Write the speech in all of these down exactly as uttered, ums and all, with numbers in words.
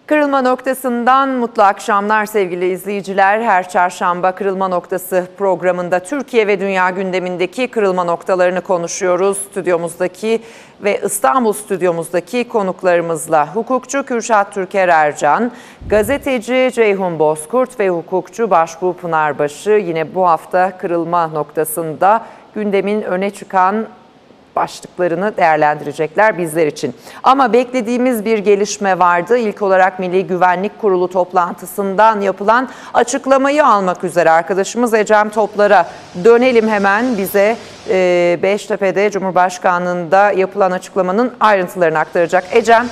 Kırılma Noktası'ndan mutlu akşamlar sevgili izleyiciler. Her çarşamba Kırılma Noktası programında Türkiye ve dünya gündemindeki kırılma noktalarını konuşuyoruz. Stüdyomuzdaki ve İstanbul stüdyomuzdaki konuklarımızla hukukçu Kürşat Türker Ercan, gazeteci Ceyhun Bozkurt ve hukukçu Başbuğ Pınarbaşı yine bu hafta Kırılma Noktası'nda gündemin öne çıkan başlıklarını değerlendirecekler bizler için. Ama beklediğimiz bir gelişme vardı. İlk olarak Milli Güvenlik Kurulu toplantısından yapılan açıklamayı almak üzere arkadaşımız Ecem Toplar'a dönelim hemen. Bize e, Beştepe'de Cumhurbaşkanlığında yapılan açıklamanın ayrıntılarını aktaracak. Ecem.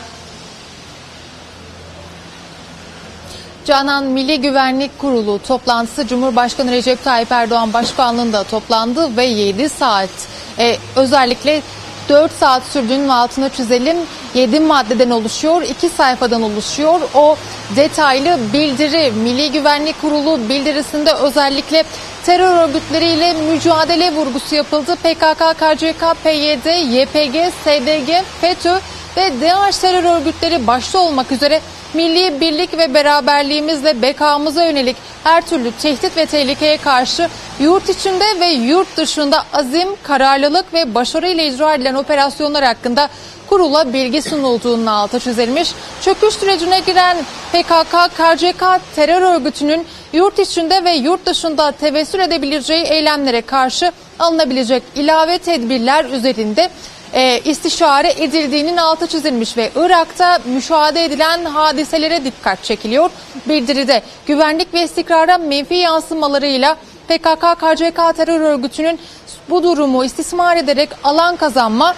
Canan, Milli Güvenlik Kurulu toplantısı Cumhurbaşkanı Recep Tayyip Erdoğan başkanlığında toplandı ve yedi saat e, özellikle dört saat sürdüğünün altını çizelim. yedi maddeden oluşuyor, iki sayfadan oluşuyor. O detaylı bildiri, Milli Güvenlik Kurulu bildirisinde özellikle terör örgütleriyle mücadele vurgusu yapıldı. P K K, K C K, P Y D, Y P G, S D G, FETÖ ve DAEŞ terör örgütleri başta olmak üzere milli birlik ve beraberliğimizle bekamıza yönelik her türlü tehdit ve tehlikeye karşı yurt içinde ve yurt dışında azim, kararlılık ve başarıyla icra edilen operasyonlar hakkında kurula bilgi sunulduğunun altı çizilmiş. Çöküş sürecine giren P K K, K C K terör örgütünün yurt içinde ve yurt dışında tevessül edebileceği eylemlere karşı alınabilecek ilave tedbirler üzerinde E, istişare edildiğinin altı çizilmiş ve Irak'ta müşahede edilen hadiselere dikkat çekiliyor. Bildiride güvenlik ve istikrara menfi yansımalarıyla P K K, K C K terör örgütünün bu durumu istismar ederek alan kazanma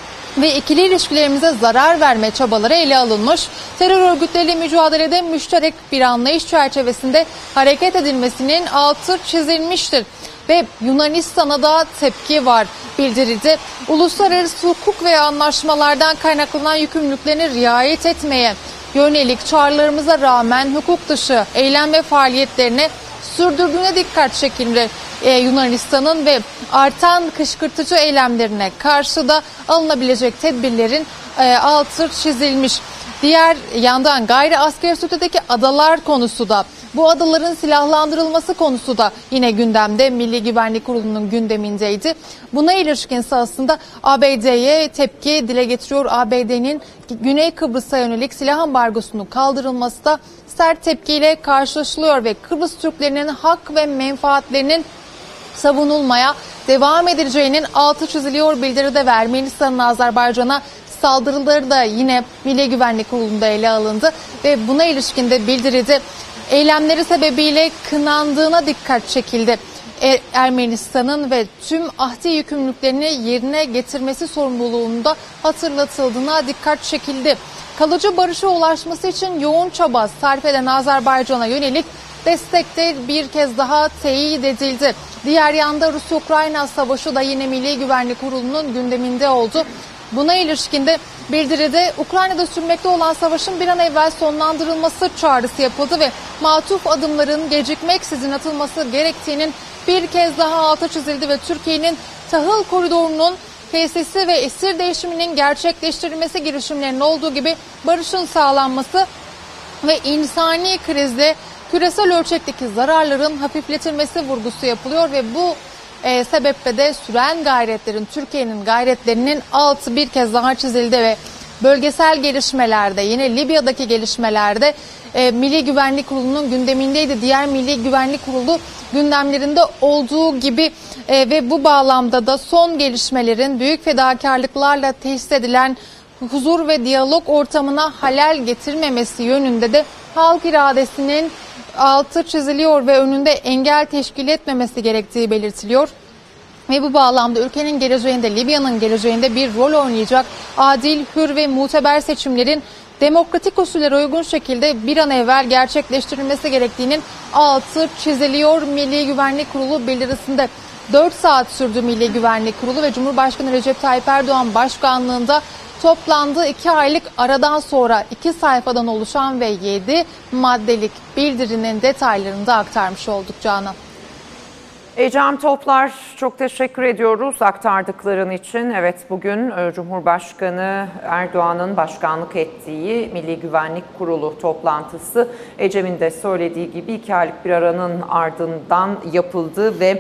ve ikili ilişkilerimize zarar verme çabaları ele alınmış. Terör örgütleriyle mücadelede müşterek bir anlayış çerçevesinde hareket edilmesinin altı çizilmiştir. Ve Yunanistan'a da tepki var bildiride. Uluslararası hukuk ve anlaşmalardan kaynaklanan yükümlülüklerine riayet etmeye yönelik çağrılarımıza rağmen hukuk dışı eylem ve faaliyetlerine sürdürdüğüne dikkat çekildi ee, Yunanistan'ın ve artan kışkırtıcı eylemlerine karşı da alınabilecek tedbirlerin e, altı çizilmiş. Diğer yandan gayri askeri statüdeki adalar konusu da, bu adaların silahlandırılması konusu da yine gündemde, Milli Güvenlik Kurulu'nun gündemindeydi. Buna ilişkin aslında A B D'ye tepki dile getiriyor. A B D'nin Güney Kıbrıs'a yönelik silah ambargosunun kaldırılması da sert tepkiyle karşılaşılıyor ve Kıbrıs Türklerinin hak ve menfaatlerinin savunulmaya devam edileceğinin altı çiziliyor bildiride ve Ermenistan'ın Azerbaycan'a saldırıları da yine Milli Güvenlik Kurulu'nda ele alındı ve buna ilişkin de bildiride eylemleri sebebiyle kınandığına dikkat çekildi. Ermenistan'ın ve tüm ahdi yükümlülüklerini yerine getirmesi sorumluluğunda hatırlatıldığına dikkat çekildi. Kalıcı barışa ulaşması için yoğun çaba sarf eden Azerbaycan'a yönelik destek de bir kez daha teyit edildi. Diğer yanda Rusya-Ukrayna savaşı da yine Milli Güvenlik Kurulu'nun gündeminde oldu. Buna ilişkin de bildiride Ukrayna'da sürmekte olan savaşın bir an evvel sonlandırılması çağrısı yapıldı ve matuf adımların gecikmeksizin atılması gerektiğinin bir kez daha altı çizildi ve Türkiye'nin tahıl koridorunun tesisi ve esir değişiminin gerçekleştirilmesi girişimlerinin olduğu gibi barışın sağlanması ve insani krizde küresel ölçekteki zararların hafifletilmesi vurgusu yapılıyor ve bu E, sebeple de süren gayretlerin, Türkiye'nin gayretlerinin altı bir kez daha çizildi ve bölgesel gelişmelerde, yine Libya'daki gelişmelerde e, Milli Güvenlik Kurulu'nun gündemindeydi. Diğer Milli Güvenlik Kurulu gündemlerinde olduğu gibi e, ve bu bağlamda da son gelişmelerin büyük fedakarlıklarla tesis edilen huzur ve diyalog ortamına halel getirmemesi yönünde de halk iradesinin altı çiziliyor ve önünde engel teşkil etmemesi gerektiği belirtiliyor. Ve bu bağlamda ülkenin geleceğinde, Libya'nın geleceğinde bir rol oynayacak adil, hür ve muteber seçimlerin demokratik usullere uygun şekilde bir an evvel gerçekleştirilmesi gerektiğinin altı çiziliyor Milli Güvenlik Kurulu bildirisinde. dört saat sürdü Milli Güvenlik Kurulu ve Cumhurbaşkanı Recep Tayyip Erdoğan başkanlığında toplandı. iki aylık aradan sonra iki sayfadan oluşan ve yedi maddelik bildirinin detaylarını da aktarmış olduk Canan. Ecem Toplar, çok teşekkür ediyoruz aktardıkların için. Evet, bugün Cumhurbaşkanı Erdoğan'ın başkanlık ettiği Milli Güvenlik Kurulu toplantısı Ecem'in de söylediği gibi iki aylık bir aranın ardından yapıldı ve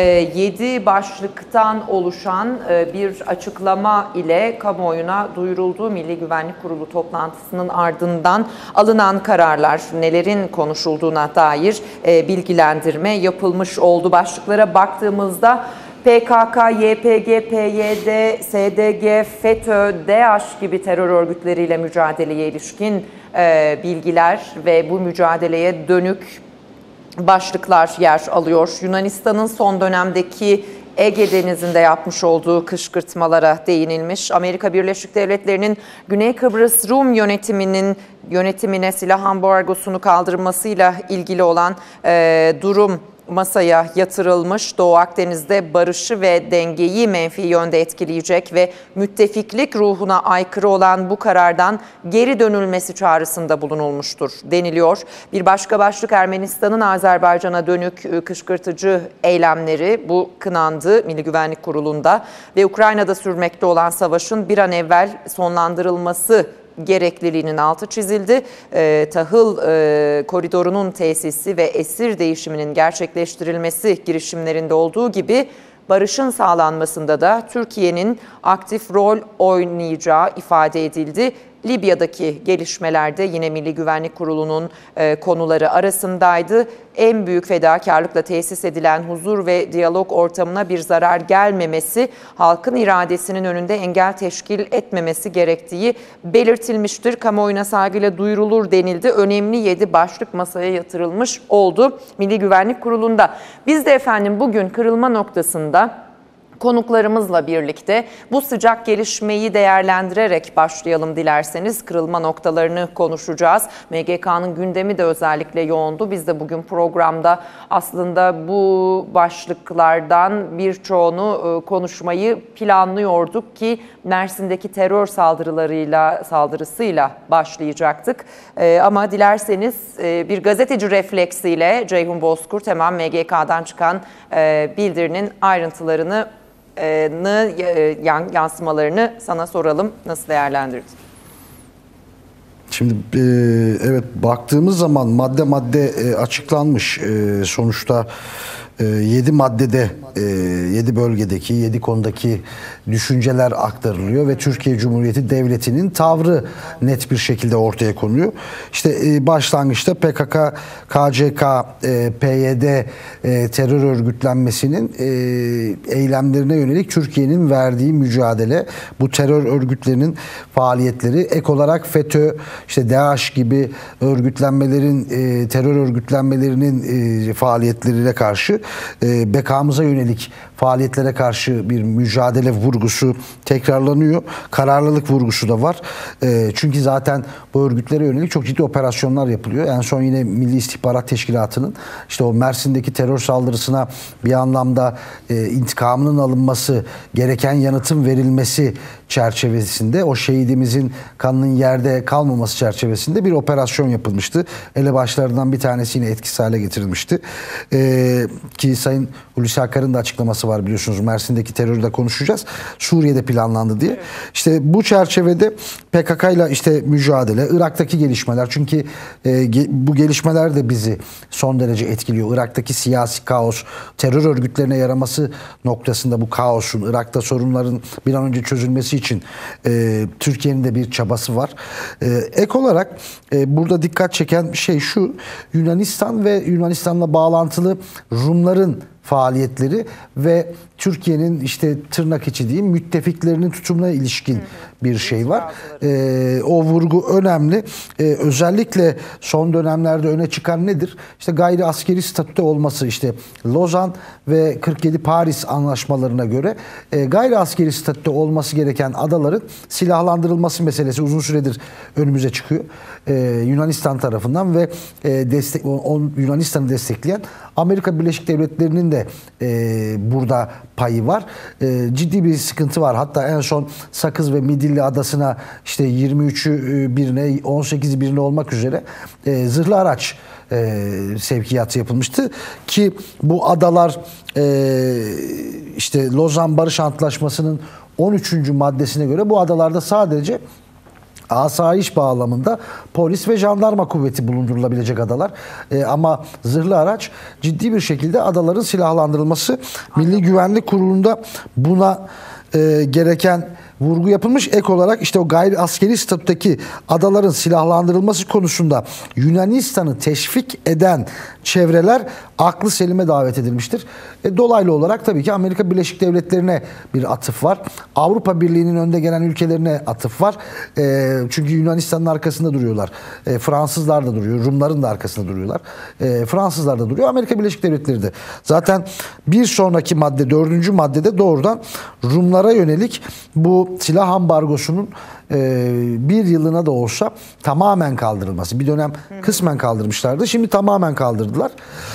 yedi başlıktan oluşan bir açıklama ile kamuoyuna duyuruldu. Milli Güvenlik Kurulu toplantısının ardından alınan kararlar, nelerin konuşulduğuna dair bilgilendirme yapılmış oldu. Başlıklara baktığımızda P K K, Y P G, P Y D, S D G, FETÖ, DAEŞ gibi terör örgütleriyle mücadeleye ilişkin bilgiler ve bu mücadeleye dönük başlıklar yer alıyor. Yunanistan'ın son dönemdeki Ege Denizi'nde yapmış olduğu kışkırtmalara değinilmiş. Amerika Birleşik Devletleri'nin Güney Kıbrıs Rum yönetiminin yönetimine silah ambargosunu kaldırmasıyla ilgili olan e, durum masaya yatırılmış. Doğu Akdeniz'de barışı ve dengeyi menfi yönde etkileyecek ve müttefiklik ruhuna aykırı olan bu karardan geri dönülmesi çağrısında bulunulmuştur deniliyor. Bir başka başlık Ermenistan'ın Azerbaycan'a dönük kışkırtıcı eylemleri, bu kınandı Milli Güvenlik Kurulu'nda ve Ukrayna'da sürmekte olan savaşın bir an evvel sonlandırılması gerekliliğinin altı çizildi. E, tahıl e, koridorunun tesisi ve esir değişiminin gerçekleştirilmesi girişimlerinde olduğu gibi barışın sağlanmasında da Türkiye'nin aktif rol oynayacağı ifade edildi. Libya'daki gelişmelerde yine Milli Güvenlik Kurulu'nun e, konuları arasındaydı. En büyük fedakarlıkla tesis edilen huzur ve diyalog ortamına bir zarar gelmemesi, halkın iradesinin önünde engel teşkil etmemesi gerektiği belirtilmiştir. Kamuoyuna saygıyla duyurulur denildi. Önemli yedi başlık masaya yatırılmış oldu Milli Güvenlik Kurulu'nda. Biz de efendim bugün kırılma noktasında konuklarımızla birlikte bu sıcak gelişmeyi değerlendirerek başlayalım dilerseniz. Kırılma noktalarını konuşacağız. M G K'nın gündemi de özellikle yoğundu. Biz de bugün programda aslında bu başlıklardan birçoğunu konuşmayı planlıyorduk ki Mersin'deki terör saldırılarıyla saldırısıyla başlayacaktık. Ama dilerseniz bir gazeteci refleksiyle Ceyhun Bozkurt hemen M G K'dan çıkan bildirinin ayrıntılarını yansımalarını sana soralım. Nasıl değerlendirdin? Şimdi e, evet baktığımız zaman madde madde e, açıklanmış. E, sonuçta e, yedi maddede e, yedi bölgedeki yedi konudaki düşünceler aktarılıyor ve Türkiye Cumhuriyeti Devleti'nin tavrı net bir şekilde ortaya konuyor. İşte e, başlangıçta P K K, K C K, e, P Y D e, terör örgütlenmesinin e, eylemlerine yönelik Türkiye'nin verdiği mücadele, bu terör örgütlerinin faaliyetleri, ek olarak FETÖ, işte DAEŞ gibi örgütlenmelerin, e, terör örgütlenmelerinin e, faaliyetleriyle karşı e, bekamıza yönelik faaliyetlere karşı bir mücadele vurgusu tekrarlanıyor. Kararlılık vurgusu da var. E, çünkü zaten bu örgütlere yönelik çok ciddi operasyonlar yapılıyor. En son yine Milli İstihbarat Teşkilatı'nın işte o Mersin'deki terör saldırısına bir anlamda e, intikamının alınması, gereken yanıtın verilmesi çerçevesinde, o şehidimizin kanının yerde kalmaması çerçevesinde bir operasyon yapılmıştı. Elebaşlarından bir tanesi yine etkisiz hale getirilmişti. Ee, ki Sayın Hulusi Akar'ın da açıklaması var biliyorsunuz. Mersin'deki terörü de konuşacağız. Suriye'de planlandı diye. İşte bu çerçevede P K K ile işte mücadele, Irak'taki gelişmeler, çünkü e, ge, bu gelişmeler de bizi son derece etkiliyor. Irak'taki siyasi kaos, terör örgütlerine yaraması noktasında bu kaosun, Irak'ta sorunların bir an önce çözülmesi için e, Türkiye'nin de bir çabası var. E, ek olarak e, burada dikkat çeken şey şu: Yunanistan ve Yunanistan'la bağlantılı Rumların faaliyetleri ve Türkiye'nin işte tırnak içi diyeyim müttefiklerinin tutumuna ilişkin hı hı. bir şey var. Ee, o vurgu önemli. Ee, özellikle son dönemlerde öne çıkan nedir? İşte gayri askeri statüde olması, işte Lozan ve kırk yedi Paris anlaşmalarına göre e, gayri askeri statüde olması gereken adaların silahlandırılması meselesi uzun süredir önümüze çıkıyor. Ee, Yunanistan tarafından ve e, destek, o, Yunanistan'ı destekleyen Amerika Birleşik Devletleri'nin de e, burada payı var. E, ciddi bir sıkıntı var. Hatta en son Sakız ve Midilli Adası'na işte yirmi üçü birine, on sekizi birine olmak üzere e, zırhlı araç e, sevkiyatı yapılmıştı. Ki bu adalar e, işte Lozan Barış Antlaşması'nın on üçüncü maddesine göre bu adalarda sadece asayiş bağlamında polis ve jandarma kuvveti bulundurulabilecek adalar. E, ama zırhlı araç ciddi bir şekilde adaların silahlandırılması. Milli Güvenlik Kurulu'nda buna e, gereken vurgu yapılmış. Ek olarak işte o gayri askeri statüdeki adaların silahlandırılması konusunda Yunanistan'ı teşvik eden çevreler aklı selime davet edilmiştir. E, dolaylı olarak tabii ki Amerika Birleşik Devletleri'ne bir atıf var. Avrupa Birliği'nin önde gelen ülkelerine atıf var. E, çünkü Yunanistan'ın arkasında duruyorlar. E, Fransızlar da duruyor. Rumların da arkasında duruyorlar. E, Fransızlar da duruyor. Amerika Birleşik Devletleri de. Zaten bir sonraki madde, dördüncü maddede doğrudan Rumlara yönelik bu silah ambargosunun e, bir yılına da olsa tamamen kaldırılması. Bir dönem kısmen kaldırmışlardı. Şimdi tamamen kaldırdılar.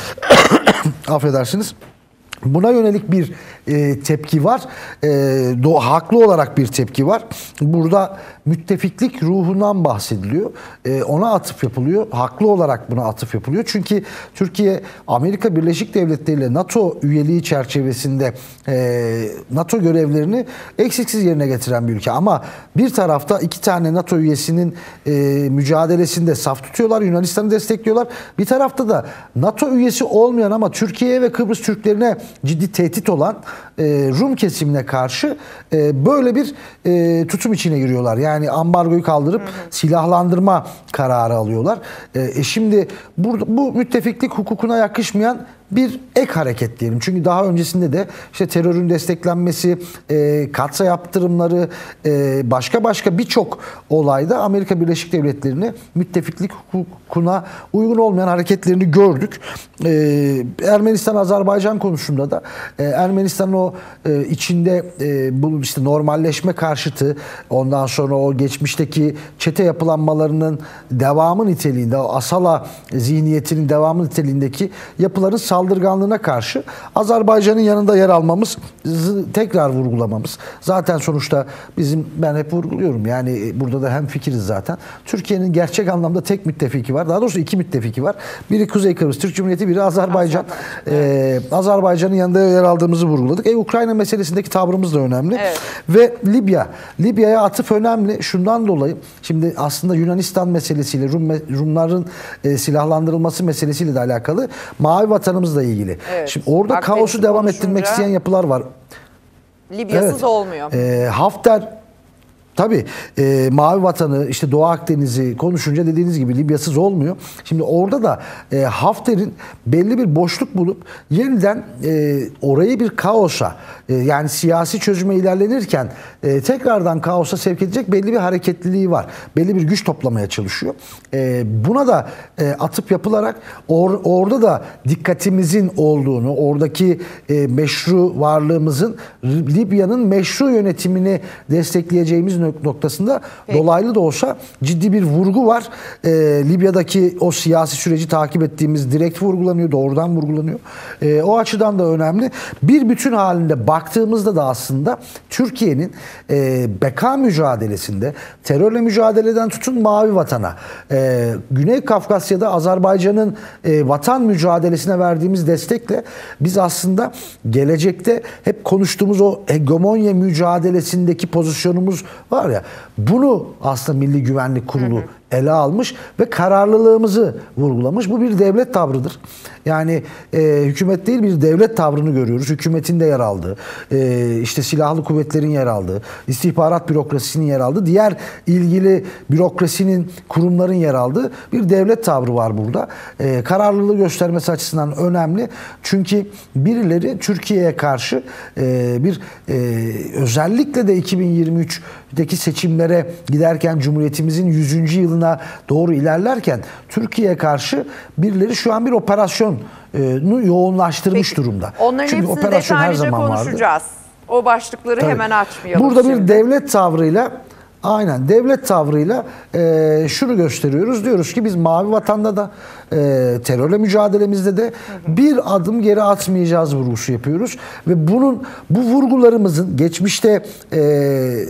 Affedersiniz. Buna yönelik bir e, tepki var. E, do, haklı olarak bir tepki var. Burada müttefiklik ruhundan bahsediliyor. E, ona atıf yapılıyor. Haklı olarak buna atıf yapılıyor. Çünkü Türkiye Amerika Birleşik Devletleri ile NATO üyeliği çerçevesinde e, NATO görevlerini eksiksiz yerine getiren bir ülke. Ama bir tarafta iki tane NATO üyesinin e, mücadelesinde saf tutuyorlar. Yunanistan'ı destekliyorlar. Bir tarafta da NATO üyesi olmayan ama Türkiye'ye ve Kıbrıs Türklerine ciddi tehdit olan e, Rum kesimine karşı e, böyle bir e, tutum içine giriyorlar. Yani ambargoyu kaldırıp hı hı. silahlandırma kararı alıyorlar. E, e şimdi burada bu müttefiklik hukukuna yakışmayan bir ek hareket diyelim. Çünkü daha öncesinde de işte terörün desteklenmesi, e, katsa yaptırımları, e, başka başka birçok olayda Amerika Birleşik Devletleri'ni müttefiklik hukukuna uygun olmayan hareketlerini gördük. E, Ermenistan-Azerbaycan konusunda da e, Ermenistan'ın o e, içinde e, bu işte normalleşme karşıtı, ondan sonra o geçmişteki çete yapılanmalarının devamı niteliğinde, o Asala zihniyetinin devamı niteliğindeki yapıların saldırganlığına karşı Azerbaycan'ın yanında yer almamız, tekrar vurgulamamız. Zaten sonuçta bizim, ben hep vurguluyorum yani burada da hemfikiriz zaten. Türkiye'nin gerçek anlamda tek müttefiki var. Daha doğrusu iki müttefiki var. Biri Kuzey Kıbrıs Türk Cumhuriyeti, biri Azerbaycan. Ee, Azerbaycan'ın yanında yer aldığımızı vurguladık. E, Ukrayna meselesindeki tavrımız da önemli. Evet. Ve Libya. Libya'ya atıf önemli. Şundan dolayı şimdi aslında Yunanistan meselesiyle Rum, Rumların e, silahlandırılması meselesiyle de alakalı. Mavi vatanımızla ilgili. Evet. Şimdi orada Akdeniz kaosu devam ettirmek isteyen yapılar var. Libyasız evet. olmuyor. E, Hafter tabii e, Mavi Vatanı, işte Doğu Akdeniz'i konuşunca dediğiniz gibi Libyasız olmuyor. Şimdi orada da e, Hafter'in belli bir boşluk bulup yeniden e, orayı bir kaosa, e, yani siyasi çözüme ilerlenirken e, tekrardan kaosa sevk edecek belli bir hareketliliği var. Belli bir güç toplamaya çalışıyor. E, buna da e, atıp yapılarak or, orada da dikkatimizin olduğunu, oradaki e, meşru varlığımızın Libya'nın meşru yönetimini destekleyeceğimiz noktasında Peki. dolaylı da olsa ciddi bir vurgu var. Ee, Libya'daki o siyasi süreci takip ettiğimiz direkt vurgulanıyor, doğrudan vurgulanıyor. Ee, o açıdan da önemli. Bir bütün halinde baktığımızda da aslında Türkiye'nin e, beka mücadelesinde, terörle mücadeleden tutun Mavi Vatan'a, e, Güney Kafkasya'da Azerbaycan'ın e, vatan mücadelesine verdiğimiz destekle biz aslında gelecekte hep konuştuğumuz o hegemonya mücadelesindeki pozisyonumuz var ya, bunu aslında Milli Güvenlik Kurulu hı hı. ele almış ve kararlılığımızı vurgulamış. Bu bir devlet tavrıdır. Yani e, hükümet değil, bir devlet tavrını görüyoruz. Hükümetin de yer aldığı, e, işte silahlı kuvvetlerin yer aldığı, istihbarat bürokrasisinin yer aldığı, diğer ilgili bürokrasinin, kurumların yer aldığı bir devlet tavrı var burada. E, kararlılığı göstermesi açısından önemli. Çünkü birileri Türkiye'ye karşı e, bir e, özellikle de iki bin yirmi üç'teki seçimlere giderken, Cumhuriyetimizin yüzüncü yılına doğru ilerlerken Türkiye'ye karşı birileri şu an bir operasyonu yoğunlaştırmış Peki, durumda. Onların Çünkü hepsini operasyon her zaman konuşacağız. Vardı. O başlıkları Tabii. hemen açmayalım. Burada şimdi. bir devlet tavrıyla Aynen devlet tavrıyla e, şunu gösteriyoruz. Diyoruz ki biz Mavi Vatan'da da e, terörle mücadelemizde de hı hı. bir adım geri atmayacağız vurgusu yapıyoruz. Ve bunun bu vurgularımızın geçmişte e,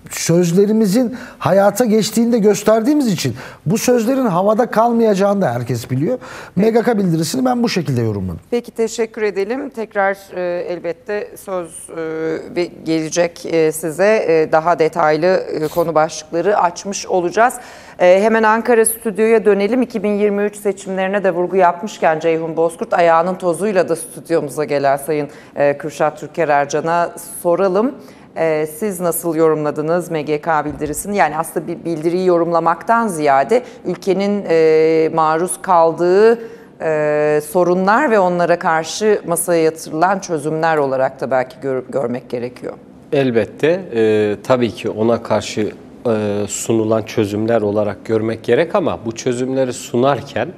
sözlerimizin hayata geçtiğini de gösterdiğimiz için bu sözlerin havada kalmayacağını da herkes biliyor. M G K bildirisini ben bu şekilde yorumladım. Peki, teşekkür edelim. Tekrar e, elbette söz e, gelecek e, size e, daha detaylı e, konu başlıkları açmış olacağız. E, hemen Ankara stüdyoya dönelim. iki bin yirmi üç seçimlerine de vurgu yapmışken Ceyhun Bozkurt, ayağının tozuyla da stüdyomuza gelen Sayın e, Kürşat Türker Ercan'a soralım. Ee, siz nasıl yorumladınız M G K bildirisini? Yani aslında bir bildiriyi yorumlamaktan ziyade ülkenin e, maruz kaldığı e, sorunlar ve onlara karşı masaya yatırılan çözümler olarak da belki gör, görmek gerekiyor. Elbette e, tabii ki ona karşı e, sunulan çözümler olarak görmek gerek ama bu çözümleri sunarken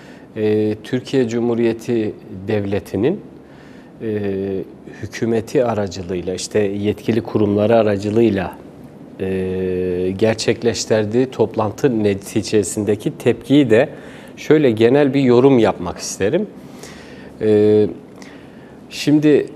e, Türkiye Cumhuriyeti Devleti'nin e, hükümeti aracılığıyla, işte yetkili kurumları aracılığıyla e, gerçekleştirdiği toplantı neticesindeki tepkiyi de şöyle genel bir yorum yapmak isterim. E, şimdi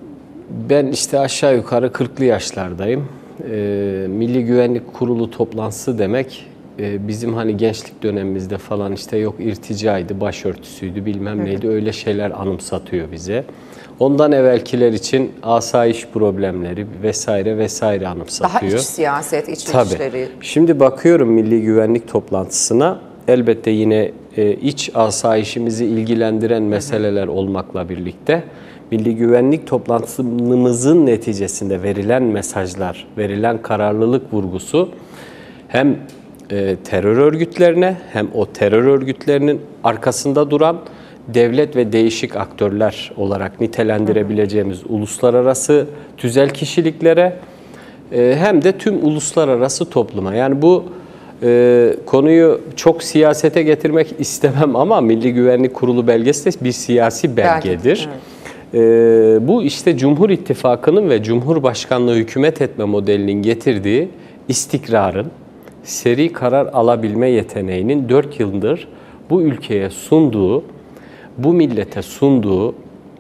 ben işte aşağı yukarı kırklı yaşlardayım. E, Milli Güvenlik Kurulu toplantısı demek e, bizim hani gençlik dönemimizde falan işte yok irticaydı, başörtüsüydü, bilmem neydi, öyle şeyler anımsatıyor bize. Ondan evvelkiler için asayiş problemleri vesaire vesaire anımsatıyor. Daha iç siyaset, iç Tabii. işleri. Şimdi bakıyorum milli güvenlik toplantısına, elbette yine e, iç asayişimizi ilgilendiren meseleler olmakla birlikte milli güvenlik toplantımızın neticesinde verilen mesajlar, verilen kararlılık vurgusu hem e, terör örgütlerine hem o terör örgütlerinin arkasında duran devlet ve değişik aktörler olarak nitelendirebileceğimiz uluslararası tüzel kişiliklere hem de tüm uluslararası topluma. Yani bu e, konuyu çok siyasete getirmek istemem ama Milli Güvenlik Kurulu belgesi de bir siyasi belgedir. Evet. E, bu işte Cumhur İttifakı'nın ve Cumhurbaşkanlığı hükümet etme modelinin getirdiği istikrarın, seri karar alabilme yeteneğinin dört yıldır bu ülkeye sunduğu, bu millete sunduğu,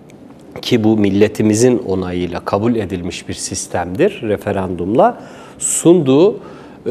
ki bu milletimizin onayıyla kabul edilmiş bir sistemdir, referandumla sunduğu e,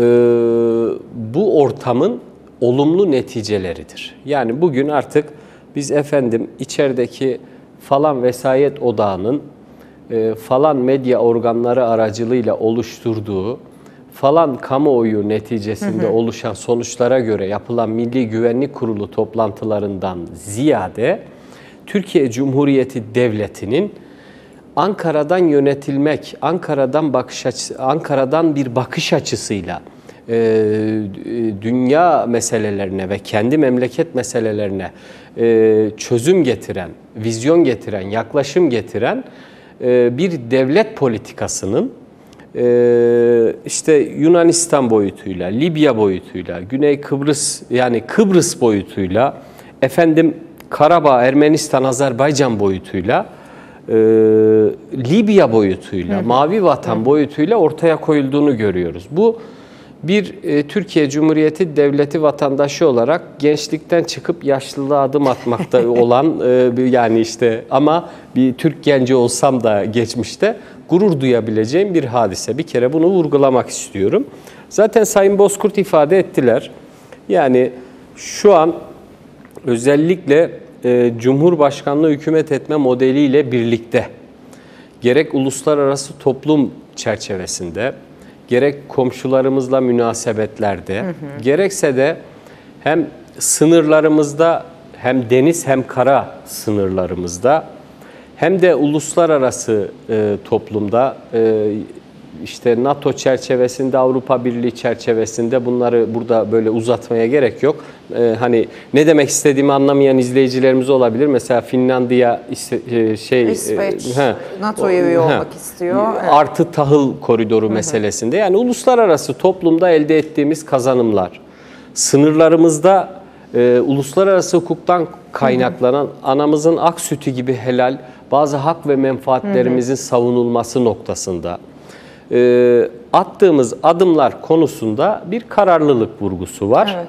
bu ortamın olumlu neticeleridir. Yani bugün artık biz efendim içerideki falan vesayet odağının e, falan medya organları aracılığıyla oluşturduğu falan kamuoyu neticesinde hı hı. oluşan sonuçlara göre yapılan Milli Güvenlik Kurulu toplantılarından ziyade Türkiye Cumhuriyeti Devleti'nin Ankara'dan yönetilmek, Ankara'dan bakış açısı, Ankara'dan bir bakış açısıyla e, dünya meselelerine ve kendi memleket meselelerine e, çözüm getiren, vizyon getiren, yaklaşım getiren e, bir devlet politikasının Ee, işte Yunanistan boyutuyla, Libya boyutuyla, Güney Kıbrıs yani Kıbrıs boyutuyla, efendim Karabağ, Ermenistan, Azerbaycan boyutuyla, e, Libya boyutuyla, hı hı. Mavi Vatan hı. boyutuyla ortaya koyulduğunu görüyoruz. Bu bir e, Türkiye Cumhuriyeti Devleti vatandaşı olarak gençlikten çıkıp yaşlılığa adım atmakta olan e, yani işte ama bir Türk genci olsam da geçmişte gurur duyabileceğim bir hadise. Bir kere bunu vurgulamak istiyorum. Zaten Sayın Bozkurt ifade ettiler. Yani şu an özellikle e, Cumhurbaşkanlığı hükümet etme modeliyle birlikte gerek uluslararası toplum çerçevesinde, gerek komşularımızla münasebetlerde, hı hı. gerekse de hem sınırlarımızda hem deniz hem kara sınırlarımızda hem de uluslararası e, toplumda e, işte NATO çerçevesinde, Avrupa Birliği çerçevesinde bunları burada böyle uzatmaya gerek yok. E, hani ne demek istediğimi anlamayan izleyicilerimiz olabilir. Mesela Finlandiya e, şey İsveç e, NATO'ya üye olmak istiyor. Artı tahıl koridoru hı hı. meselesinde. Yani uluslararası toplumda elde ettiğimiz kazanımlar, sınırlarımızda e, uluslararası hukuktan kaynaklanan hı hı. anamızın ak sütü gibi helal bazı hak ve menfaatlerimizin hı hı. savunulması noktasında e, attığımız adımlar konusunda bir kararlılık vurgusu var. Evet.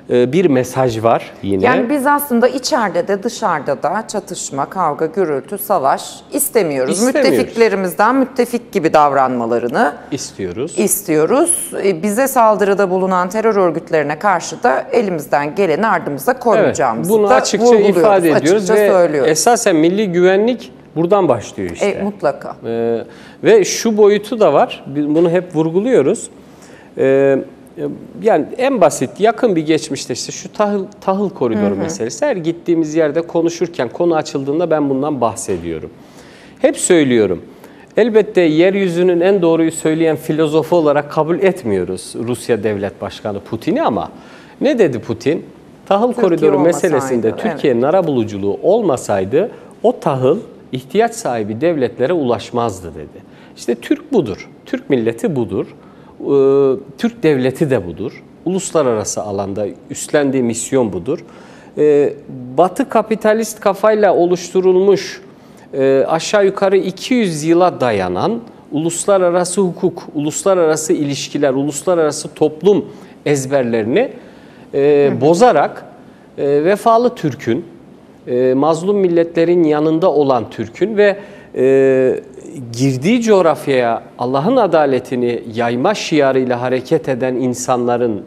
bir mesaj var yine. Yani biz aslında içeride de dışarıda da çatışma, kavga, gürültü, savaş istemiyoruz. İstemiyoruz. Müttefiklerimizden müttefik gibi davranmalarını istiyoruz. istiyoruz. Bize saldırıda bulunan terör örgütlerine karşı da elimizden geleni ardımıza koymayacağımızı evet, bunu da açıkça vurguluyoruz, ifade ediyoruz açıkça ve söylüyoruz. esasen milli güvenlik buradan başlıyor işte. E, mutlaka. Ee, ve şu boyutu da var, biz bunu hep vurguluyoruz. Ee, yani en basit, yakın bir geçmişte işte şu tahıl, tahıl koridoru hı hı. meselesi, her gittiğimiz yerde konuşurken, konu açıldığında ben bundan bahsediyorum. Hep söylüyorum, elbette yeryüzünün en doğruyu söyleyen filozofu olarak kabul etmiyoruz Rusya Devlet Başkanı Putin'i, ama ne dedi Putin? Tahıl Türkiye koridoru meselesinde evet. Türkiye'nin arabuluculuğu olmasaydı o tahıl ihtiyaç sahibi devletlere ulaşmazdı dedi. İşte Türk budur, Türk milleti budur, ee, Türk devleti de budur. Uluslararası alanda üstlendiği misyon budur. Ee, Batı kapitalist kafayla oluşturulmuş e, aşağı yukarı iki yüz yıla dayanan uluslararası hukuk, uluslararası ilişkiler, uluslararası toplum ezberlerini e, bozarak e, vefalı Türk'ün, e, mazlum milletlerin yanında olan Türk'ün ve e, girdiği coğrafyaya Allah'ın adaletini yayma şiarıyla hareket eden insanların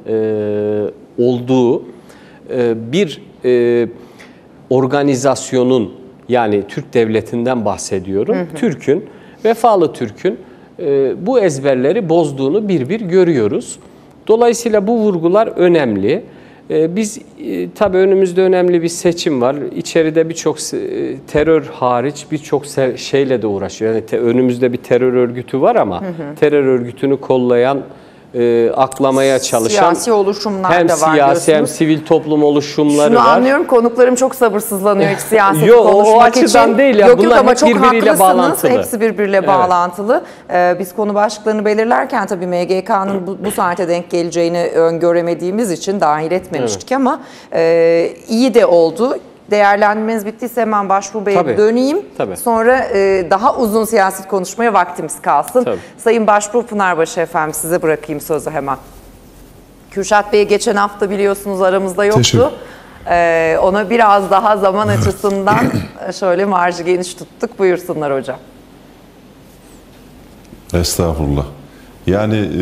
e, olduğu e, bir e, organizasyonun, yani Türk devletinden bahsediyorum, Türk'ün, vefalı Türk'ün e, bu ezberleri bozduğunu bir bir görüyoruz. Dolayısıyla bu vurgular önemli. E, biz e, tabii önümüzde önemli bir seçim var. İçeride birçok e, terör hariç birçok şeyle de uğraşıyor. Yani te, önümüzde bir terör örgütü var ama hı hı. terör örgütünü kollayan, e, aklamaya çalışan siyasi oluşumlar hem da var siyasi diyorsunuz. hem sivil toplum oluşumları Şunu var. Şunu anlıyorum, konuklarım çok sabırsızlanıyor hiç siyaset yok, konuşmak o açıdan için. değil ya. Yok Bunlar yok ama hep çok birbiriyle haklısınız. bağlantılı. Hepsi birbiriyle evet. bağlantılı. Ee, biz konu başlıklarını belirlerken tabii M G K'nın bu, bu saate denk geleceğini öngöremediğimiz için dahil etmemiştik evet. ama e, iyi de oldu. Değerlendirmeniz bittiyse hemen Başbuğ Bey'e Tabii. döneyim. Tabii. Sonra e, daha uzun siyaset konuşmaya vaktimiz kalsın. Tabii. Sayın Başbuğ Pınarbaşı efendim, size bırakayım sözü hemen. Kürşat Bey geçen hafta biliyorsunuz aramızda yoktu. Ee, ona biraz daha zaman açısından şöyle marjı geniş tuttuk. Buyursunlar hocam. Estağfurullah. Yani e,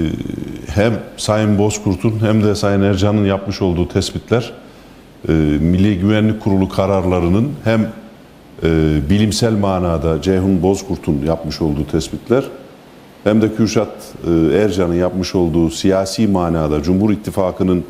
hem Sayın Bozkurt'un hem de Sayın Ercan'ın yapmış olduğu tespitler e, Milli Güvenlik Kurulu kararlarının hem e, bilimsel manada Ceyhun Bozkurt'un yapmış olduğu tespitler hem de Kürşat e, Ercan'ın yapmış olduğu siyasi manada Cumhur İttifakı'nın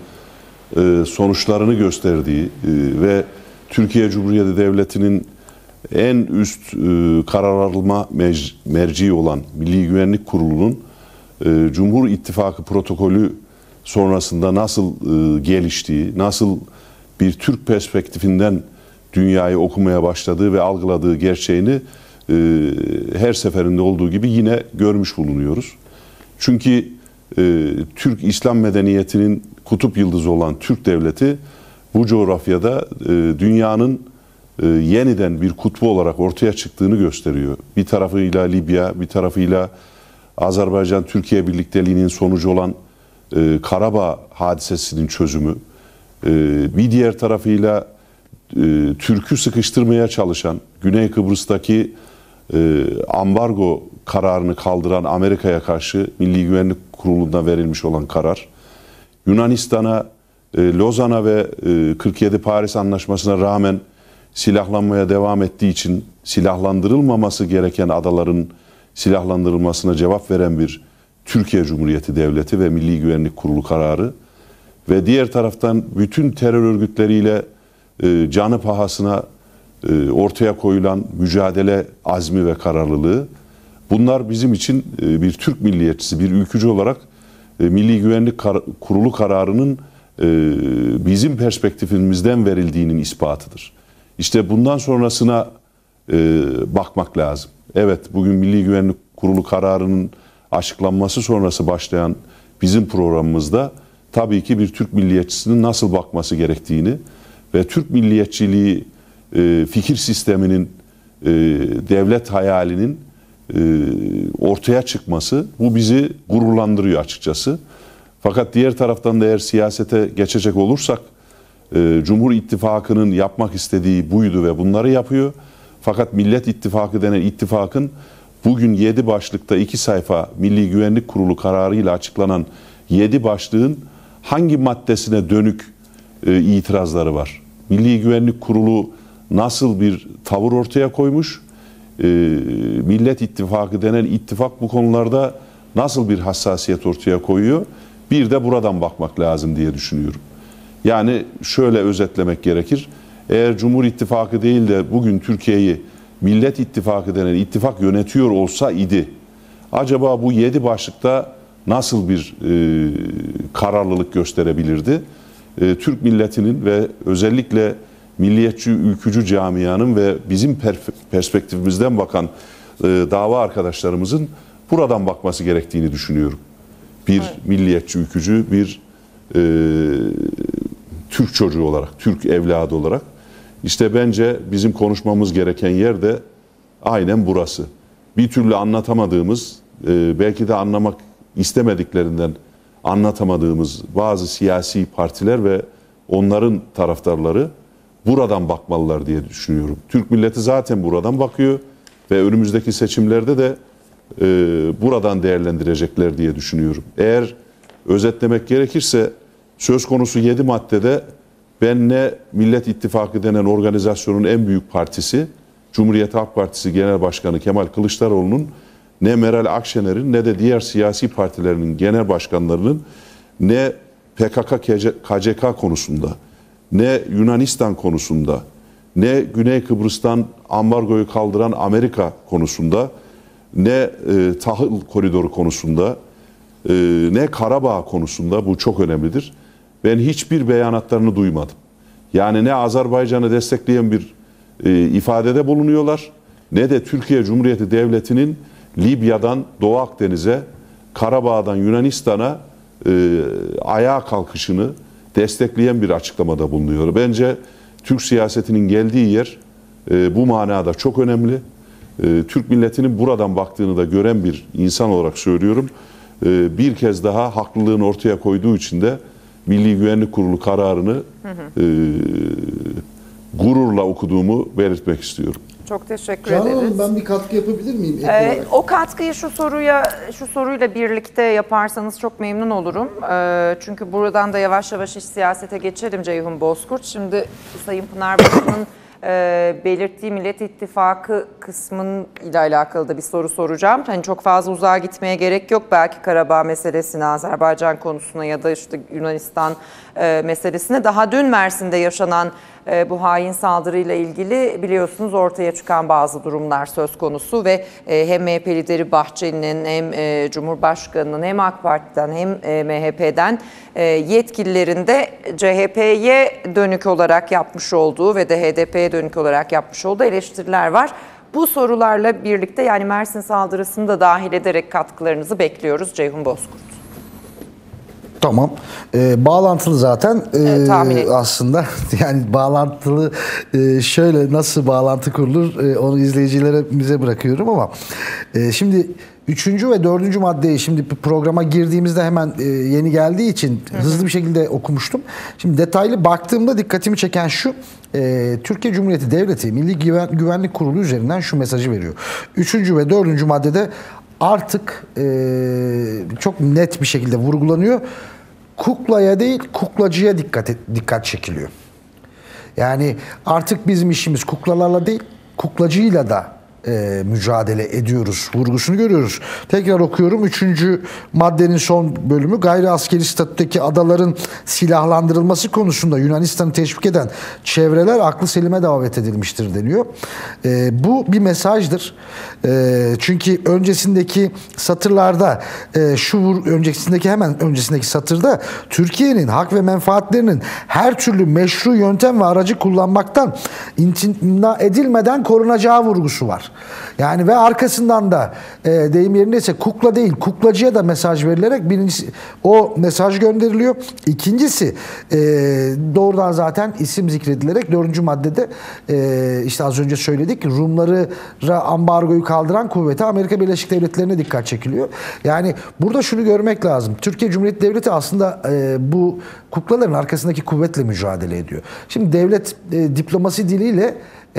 e, sonuçlarını gösterdiği e, ve Türkiye Cumhuriyeti Devleti'nin en üst e, karar alma merci olan Milli Güvenlik Kurulu'nun e, Cumhur İttifakı protokolü sonrasında nasıl e, geliştiği, nasıl bir Türk perspektifinden dünyayı okumaya başladığı ve algıladığı gerçeğini e, her seferinde olduğu gibi yine görmüş bulunuyoruz. Çünkü e, Türk İslam medeniyetinin kutup yıldızı olan Türk Devleti bu coğrafyada e, dünyanın e, yeniden bir kutbu olarak ortaya çıktığını gösteriyor. Bir tarafıyla Libya, bir tarafıyla Azerbaycan-Türkiye birlikteliğinin sonucu olan e, Karabağ hadisesinin çözümü, e, bir diğer tarafıyla e, Türk'ü sıkıştırmaya çalışan, Güney Kıbrıs'taki e, ambargo kararını kaldıran Amerika'ya karşı Milli Güvenlik Kurulu'nda verilmiş olan karar, Yunanistan'a, e, Lozan'a ve e, kırk yedi Paris Anlaşması'na rağmen silahlanmaya devam ettiği için silahlandırılmaması gereken adaların silahlandırılmasına cevap veren bir Türkiye Cumhuriyeti Devleti ve Milli Güvenlik Kurulu kararı ve diğer taraftan bütün terör örgütleriyle e, canı pahasına e, ortaya koyulan mücadele azmi ve kararlılığı, bunlar bizim için e, bir Türk milliyetçisi, bir ülkücü olarak e, Milli Güvenlik Kar- Kurulu kararının e, bizim perspektifimizden verildiğinin ispatıdır. İşte bundan sonrasına e, bakmak lazım. Evet, bugün Milli Güvenlik Kurulu kararının açıklanması sonrası başlayan bizim programımızda tabii ki bir Türk milliyetçisinin nasıl bakması gerektiğini ve Türk milliyetçiliği e, fikir sisteminin, e, devlet hayalinin e, ortaya çıkması, bu bizi gururlandırıyor açıkçası. Fakat diğer taraftan da eğer siyasete geçecek olursak e, Cumhur İttifakı'nın yapmak istediği buydu ve bunları yapıyor. Fakat Millet İttifakı denen ittifakın bugün yedi başlıkta iki sayfa Milli Güvenlik Kurulu kararıyla açıklanan yedi başlığın hangi maddesine dönük e, itirazları var? Milli Güvenlik Kurulu nasıl bir tavır ortaya koymuş? E, Millet İttifakı denen ittifak bu konularda nasıl bir hassasiyet ortaya koyuyor? Bir de buradan bakmak lazım diye düşünüyorum. Yani şöyle özetlemek gerekir. Eğer Cumhur İttifakı değil de bugün Türkiye'yi Millet İttifakı denen ittifak yönetiyor olsa idi, acaba bu yedi başlıkta nasıl bir e, kararlılık gösterebilirdi? E, Türk milletinin ve özellikle milliyetçi, ülkücü camianın ve bizim perspektifimizden bakan e, dava arkadaşlarımızın buradan bakması gerektiğini düşünüyorum. Bir evet. milliyetçi, ülkücü, bir e, Türk çocuğu olarak, Türk evladı olarak. İşte bence bizim konuşmamız gereken yer de aynen burası. Bir türlü anlatamadığımız, e, belki de anlamak istemediklerinden anlatamadığımız bazı siyasi partiler ve onların taraftarları buradan bakmalılar diye düşünüyorum. Türk milleti zaten buradan bakıyor ve önümüzdeki seçimlerde de e, buradan değerlendirecekler diye düşünüyorum. Eğer özetlemek gerekirse söz konusu yedi maddede ben ne Millet İttifakı denen organizasyonun en büyük partisi, Cumhuriyet Halk Partisi Genel Başkanı Kemal Kılıçdaroğlu'nun, ne Meral Akşener'in ne de diğer siyasi partilerinin genel başkanlarının ne P K K K C K konusunda, ne Yunanistan konusunda, ne Güney Kıbrıs'tan ambargoyu kaldıran Amerika konusunda, ne e, tahıl koridoru konusunda, e, ne Karabağ konusunda, bu çok önemlidir. Ben hiçbir beyanatlarını duymadım. Yani ne Azerbaycan'ı destekleyen bir e, ifadede bulunuyorlar, ne de Türkiye Cumhuriyeti Devleti'nin Libya'dan Doğu Akdeniz'e, Karabağ'dan Yunanistan'a e, ayağa kalkışını destekleyen bir açıklamada bulunuyor. Bence Türk siyasetinin geldiği yer e, bu manada çok önemli. E, Türk milletinin buradan baktığını da gören bir insan olarak söylüyorum. E, bir kez daha haklılığını ortaya koyduğu için de Milli Güvenlik Kurulu kararını hı hı. E, gururla okuduğumu belirtmek istiyorum. Çok teşekkür Canan ederiz. Hanım, ben bir katkı yapabilir miyim? Ee, o katkıyı şu soruya şu soruyla birlikte yaparsanız çok memnun olurum. Ee, çünkü buradan da yavaş yavaş iş siyasete geçelim Ceyhun Bozkurt. Şimdi Sayın Pınar Bakan'ın e, belirttiği Millet İttifakı kısmıyla alakalı da bir soru soracağım. Hani çok fazla uzağa gitmeye gerek yok. Belki Karabağ meselesine, Azerbaycan konusuna ya da işte Yunanistan e, meselesine. Daha dün Mersin'de yaşanan e, bu hain saldırıyla ilgili biliyorsunuz ortaya çıkan bazı durumlar söz konusu ve e, hem M H P lideri Bahçeli'nin hem e, Cumhurbaşkanı'nın hem AK Parti'den hem e, M H P'den e, yetkililerin de C H P'ye dönük olarak yapmış olduğu ve de H D P'ye dönük olarak yapmış olduğu eleştiriler var. Bu sorularla birlikte yani Mersin saldırısını da dahil ederek katkılarınızı bekliyoruz Ceyhun Bozkurt. Tamam. Ee, bağlantılı zaten ee, evet, aslında yani bağlantılı e, şöyle nasıl bağlantı kurulur e, onu izleyicilerimize bırakıyorum ama e, şimdi üçüncü ve dördüncü maddeyi şimdi programa girdiğimizde hemen e, yeni geldiği için hı hı. hızlı bir şekilde okumuştum. Şimdi detaylı baktığımda dikkatimi çeken şu, e, Türkiye Cumhuriyeti Devleti Milli Güven, Güvenlik Kurulu üzerinden şu mesajı veriyor. Üçüncü ve dördüncü maddede artık e, çok net bir şekilde vurgulanıyor. Kuklaya değil, kuklacıya dikkat et, dikkat çekiliyor. Yani artık bizim işimiz kuklalarla değil, kuklacıyla da e, mücadele ediyoruz vurgusunu görüyoruz. Tekrar okuyorum. Üçüncü maddenin son bölümü, gayri askeri statüdeki adaların silahlandırılması konusunda Yunanistan'ı teşvik eden çevreler aklı selime davet edilmiştir deniyor. E, bu bir mesajdır. E, çünkü öncesindeki satırlarda e, şu öncesindeki hemen öncesindeki satırda Türkiye'nin hak ve menfaatlerinin her türlü meşru yöntem ve aracı kullanmaktan imtina edilmeden korunacağı vurgusu var. Yani ve arkasından da e, deyim yerindeyse kukla değil, kuklacıya da mesaj verilerek birincisi o mesaj gönderiliyor. İkincisi e, doğrudan zaten isim zikredilerek dördüncü maddede e, işte az önce söyledik, Rumlara ambargoyu kaldıran kuvvete Amerika Birleşik Devletleri'ne dikkat çekiliyor. Yani burada şunu görmek lazım. Türkiye Cumhuriyeti Devleti aslında e, bu kuklaların arkasındaki kuvvetle mücadele ediyor. Şimdi devlet e, diplomasi diliyle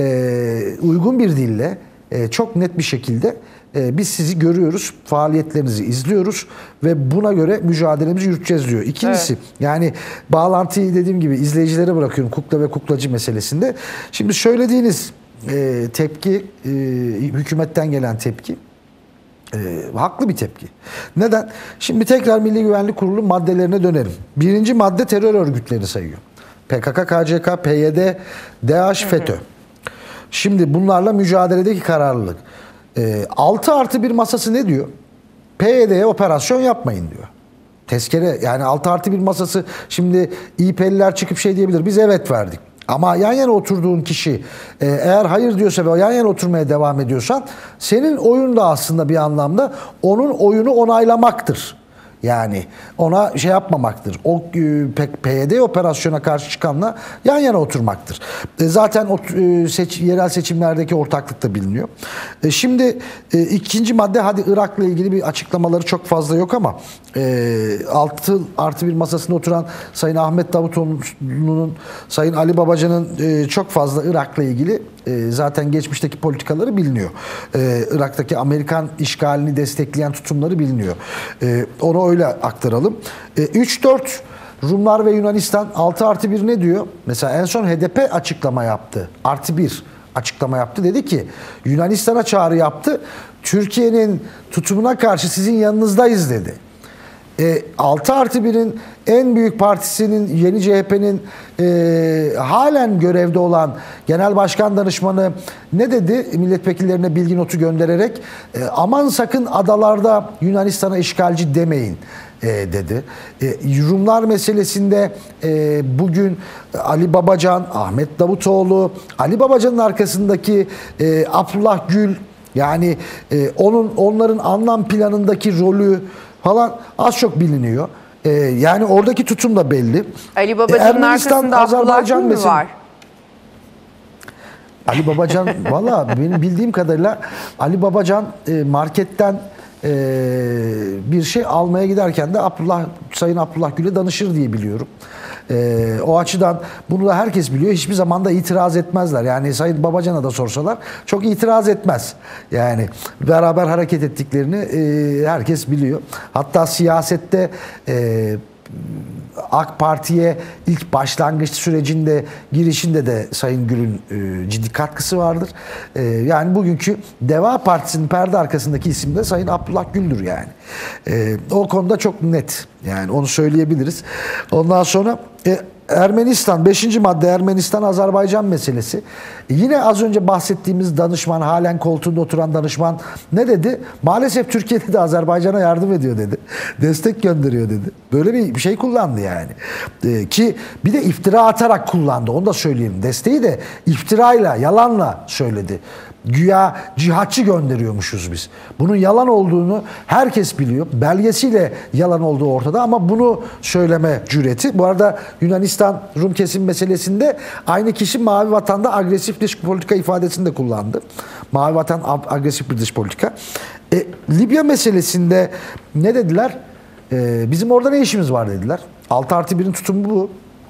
e, uygun bir dille e, çok net bir şekilde e, biz sizi görüyoruz, faaliyetlerinizi izliyoruz ve buna göre mücadelemizi yürüteceğiz diyor. İkincisi evet. yani bağlantıyı dediğim gibi izleyicilere bırakıyorum kukla ve kuklacı meselesinde. Şimdi söylediğiniz e, tepki, e, hükümetten gelen tepki E, haklı bir tepki. Neden? Şimdi tekrar Milli Güvenlik Kurulu maddelerine dönelim. Birinci madde terör örgütleri sayıyor. P K K, K C K, P Y D, DAEŞ, FETÖ. Şimdi bunlarla mücadeledeki kararlılık. E, altı artı bir masası ne diyor? P Y D'ye operasyon yapmayın diyor. Tezkere yani altı artı bir masası şimdi İİP'liler çıkıp şey diyebilir. Biz evet verdik. Ama yan yana oturduğun kişi eğer hayır diyorsa ve yan yana oturmaya devam ediyorsan senin oyun da aslında bir anlamda onun oyunu onaylamaktır. Yani ona şey yapmamaktır. O P Y D operasyona karşı çıkanla yan yana oturmaktır. Zaten o seç, yerel seçimlerdeki ortaklık da biliniyor. Şimdi ikinci madde, hadi Irak'la ilgili bir açıklamaları çok fazla yok ama altı artı bir masasında oturan Sayın Ahmet Davutoğlu'nun, Sayın Ali Babacan'ın çok fazla Irak'la ilgili zaten geçmişteki politikaları biliniyor. Irak'taki Amerikan işgalini destekleyen tutumları biliniyor. Onu öyle aktaralım. üç dört Rumlar ve Yunanistan altı artı bir ne diyor? Mesela en son H D P açıklama yaptı. Artı bir açıklama yaptı. Dedi ki Yunanistan'a çağrı yaptı. Türkiye'nin tutumuna karşı sizin yanınızdayız dedi. E, altı artı birin en büyük partisinin, yeni C H P'nin e, halen görevde olan Genel Başkan Danışmanı ne dedi? Milletvekillerine bilgi notu göndererek e, aman sakın adalarda Yunanistan'a işgalci demeyin e, dedi. E, Rumlar meselesinde e, bugün Ali Babacan, Ahmet Davutoğlu, Ali Babacan'ın arkasındaki e, Abdullah Gül, yani e, onun onların anlam planındaki rolü falan az çok biliniyor. Ee, yani oradaki tutum da belli. Ali Babacan'ın arkasında Abdullah Gül mü var? Ali Babacan, valla benim bildiğim kadarıyla Ali Babacan e, marketten e, bir şey almaya giderken de Abdullah, Sayın Abdullah Gül'e danışır diye biliyorum. Ee, o açıdan bunu da herkes biliyor. Hiçbir zaman da itiraz etmezler. Yani Sayın Babacan'a da sorsalar çok itiraz etmez. Yani beraber hareket ettiklerini e, herkes biliyor. Hatta siyasette e, AK Parti'ye ilk başlangıç sürecinde, girişinde de Sayın Gül'ün e, ciddi katkısı vardır. E, yani bugünkü Deva Partisi'nin perde arkasındaki isim de Sayın Abdullah Gül'dür yani. E, o konuda çok net. Yani onu söyleyebiliriz. Ondan sonra e, Ermenistan, beşinci madde Ermenistan-Azerbaycan meselesi. E, yine az önce bahsettiğimiz danışman, halen koltuğunda oturan danışman ne dedi? Maalesef Türkiye'de de Azerbaycan'a yardım ediyor dedi. Destek gönderiyor dedi. Böyle bir şey kullandı yani. E, ki bir de iftira atarak kullandı. Onu da söyleyeyim. Desteği de iftirayla, yalanla söyledi. Güya cihatçı gönderiyormuşuz biz. Bunun yalan olduğunu herkes biliyor. Belgesiyle yalan olduğu ortada ama bunu söyleme cüreti. Bu arada Yunanistan Rum kesim meselesinde aynı kişi Mavi Vatan'da agresif dış politika ifadesini de kullandı. Mavi Vatan agresif bir dış politika. E, Libya meselesinde ne dediler? E, bizim orada ne işimiz var dediler. altı artı birin tutumu bu.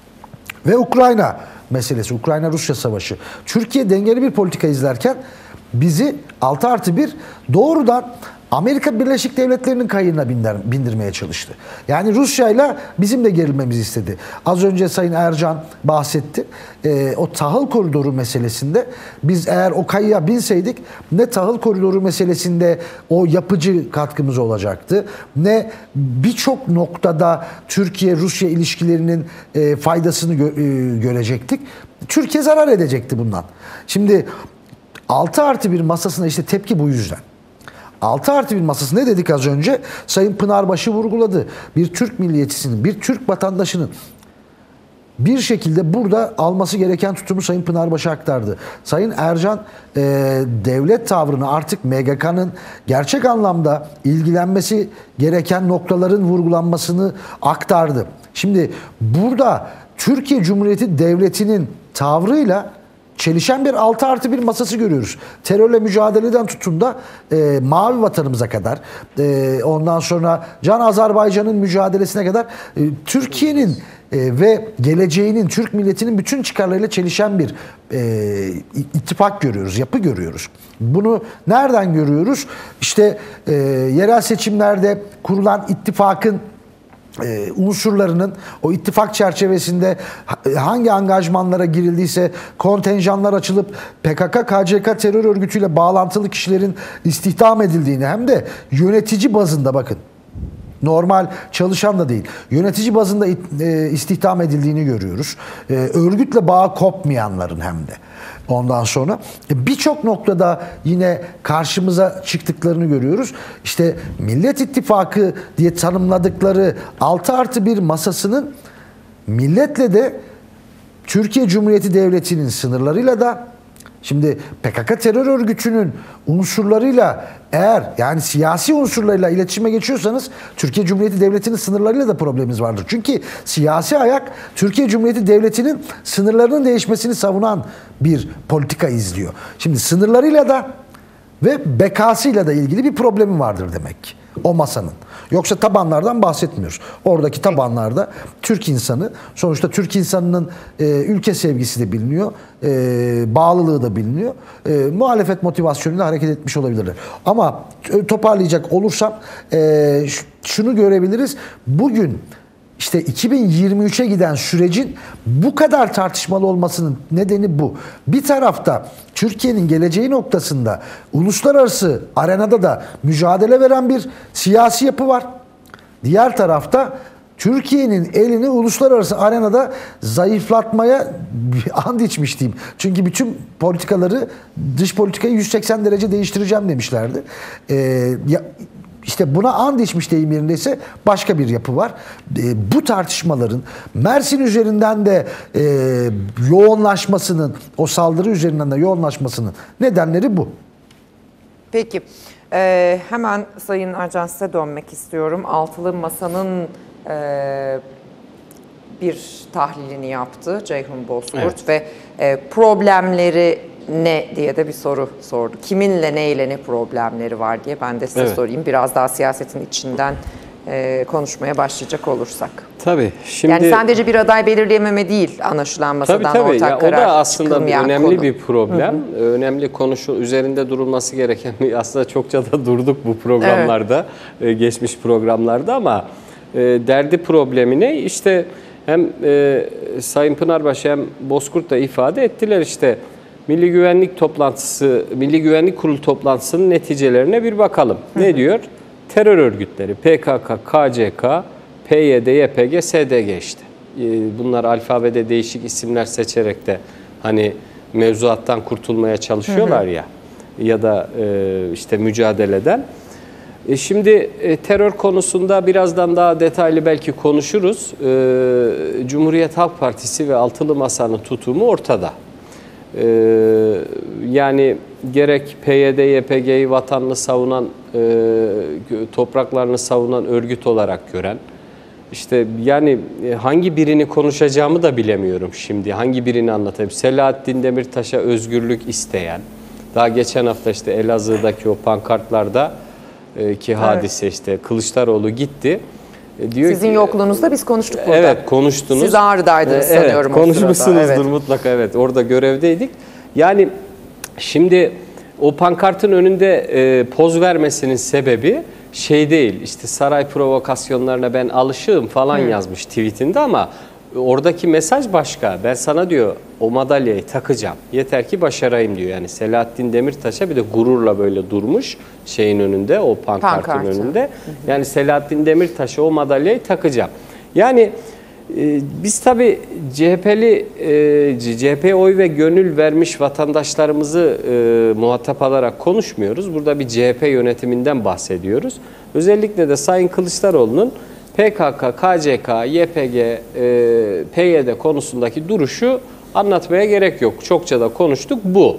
Ve Ukrayna meselesi, Ukrayna-Rusya savaşı. Türkiye dengeli bir politika izlerken bizi altı artı bir doğrudan Amerika Birleşik Devletleri'nin kayığına bindirmeye çalıştı. Yani Rusya ile bizim de gerilmemizi istedi. Az önce Sayın Ercan bahsetti. Ee, o tahıl koridoru meselesinde biz eğer o kayığa binseydik ne tahıl koridoru meselesinde o yapıcı katkımız olacaktı. Ne birçok noktada Türkiye-Rusya ilişkilerinin e, faydasını gö e, görecektik. Türkiye zarar edecekti bundan. Şimdi altı artı bir masasına işte tepki bu yüzden. altı artı bir masası ne dedik az önce? Sayın Pınarbaşı vurguladı. Bir Türk milliyetçisinin, bir Türk vatandaşının bir şekilde burada alması gereken tutumu Sayın Pınarbaşı aktardı. Sayın Ercan e, devlet tavrını artık M G K'nın gerçek anlamda ilgilenmesi gereken noktaların vurgulanmasını aktardı. Şimdi burada Türkiye Cumhuriyeti Devleti'nin tavrıyla çelişen bir altı artı bir masası görüyoruz. Terörle mücadeleden tutun da e, mavi vatanımıza kadar, e, ondan sonra Can Azerbaycan'ın mücadelesine kadar e, Türkiye'nin e, ve geleceğinin, Türk milletinin bütün çıkarlarıyla çelişen bir e, ittifak görüyoruz, yapı görüyoruz. Bunu nereden görüyoruz? İşte e, yerel seçimlerde kurulan ittifakın Ee, unsurlarının o ittifak çerçevesinde hangi angajmanlara girildiyse kontenjanlar açılıp P K K K C K terör örgütüyle bağlantılı kişilerin istihdam edildiğini, hem de yönetici bazında, bakın, normal çalışan da değil, yönetici bazında istihdam edildiğini görüyoruz. Ee, örgütle bağ kopmayanların hem de. Ondan sonra birçok noktada yine karşımıza çıktıklarını görüyoruz. İşte Millet İttifakı diye tanımladıkları altı artı bir masasının milletle de Türkiye Cumhuriyeti Devleti'nin sınırlarıyla da, şimdi P K K terör örgütünün unsurlarıyla, eğer yani siyasi unsurlarıyla iletişime geçiyorsanız Türkiye Cumhuriyeti Devleti'nin sınırlarıyla da problemimiz vardır. Çünkü siyasi ayak Türkiye Cumhuriyeti Devleti'nin sınırlarının değişmesini savunan bir politika izliyor. Şimdi sınırlarıyla da ve bekasıyla da ilgili bir problemi vardır demek ki o masanın. Yoksa tabanlardan bahsetmiyoruz. Oradaki tabanlarda Türk insanı, sonuçta Türk insanının e, ülke sevgisi de biliniyor, e, bağlılığı da biliniyor. E, muhalefet motivasyonuyla hareket etmiş olabilirler. Ama toparlayacak olursam e, şunu görebiliriz. Bugün İşte iki bin yirmi üçe giden sürecin bu kadar tartışmalı olmasının nedeni bu. Bir tarafta Türkiye'nin geleceği noktasında uluslararası arenada da mücadele veren bir siyasi yapı var. Diğer tarafta Türkiye'nin elini uluslararası arenada zayıflatmaya and içmiş diyeyim. Çünkü bütün politikaları, dış politikayı yüz seksen derece değiştireceğim demişlerdi. Ee, ya, İşte buna and içmiş deyim yerindeyse başka bir yapı var. E, bu tartışmaların Mersin üzerinden de e, yoğunlaşmasının, o saldırı üzerinden de yoğunlaşmasının nedenleri bu. Peki. Ee, hemen Sayın Ercan size dönmek istiyorum. Altılı Masa'nın e, bir tahlilini yaptı Ceyhun Bozkurt, evet. ve e, problemleri ne diye de bir soru sordu. Kiminle, neyle, ne problemleri var diye ben de size evet. sorayım. Biraz daha siyasetin içinden e, konuşmaya başlayacak olursak. Tabii. Şimdi, yani sadece bir aday belirleyememe değil anlaşılan masadan tabii, tabii. ortak ya, karar. O da aslında bir önemli konu. bir problem. Hı hı. Önemli konuşu üzerinde durulması gereken, aslında çokça da durduk bu programlarda, evet. geçmiş programlarda, ama e, derdi problemi ne? İşte hem e, Sayın Pınarbaşı hem Bozkurt da ifade ettiler, işte Milli Güvenlik toplantısı, Milli Güvenlik Kurulu toplantısının neticelerine bir bakalım. Ne hı hı. diyor? Terör örgütleri P K K, K C K, P Y D, Y P G, S D G işte. Bunlar alfabede değişik isimler seçerek de hani mevzuattan kurtulmaya çalışıyorlar hı hı. ya, ya da işte mücadeleden. E şimdi terör konusunda birazdan daha detaylı belki konuşuruz. Cumhuriyet Halk Partisi ve Altılı Masa'nın tutumu ortada. Ee, yani gerek P Y D, Y P G'yi vatanını savunan, e, topraklarını savunan örgüt olarak gören, işte yani hangi birini konuşacağımı da bilemiyorum şimdi, hangi birini anlatayım. Selahattin Demirtaş'a özgürlük isteyen, daha geçen hafta işte Elazığ'daki o pankartlarda e, ki hadise, evet. işte Kılıçdaroğlu gitti. Diyor Sizin ki, yokluğunuzda biz konuştuk burada. Evet, konuştunuz. Siz Ağrı'daydınız evet, sanıyorum. Konuşmuşsunuzdur evet. mutlaka, evet. Orada görevdeydik. Yani şimdi o pankartın önünde e, poz vermesinin sebebi şey değil, işte saray provokasyonlarına ben alışığım falan hmm. yazmış tweetinde, ama oradaki mesaj başka. Ben sana diyor o madalyayı takacağım. Yeter ki başarayım diyor. Yani Selahattin Demirtaş'a bir de gururla böyle durmuş şeyin önünde, o pankartın Pankartı. önünde. Yani Selahattin Demirtaş'a o madalyayı takacağım. Yani e, biz tabii C H P'li e, C H P'ye oy ve gönül vermiş vatandaşlarımızı e, muhatap alarak konuşmuyoruz. Burada bir C H P yönetiminden bahsediyoruz. Özellikle de Sayın Kılıçdaroğlu'nun P K K, K C K, Y P G, e, P Y D konusundaki duruşu anlatmaya gerek yok. Çokça da konuştuk bu.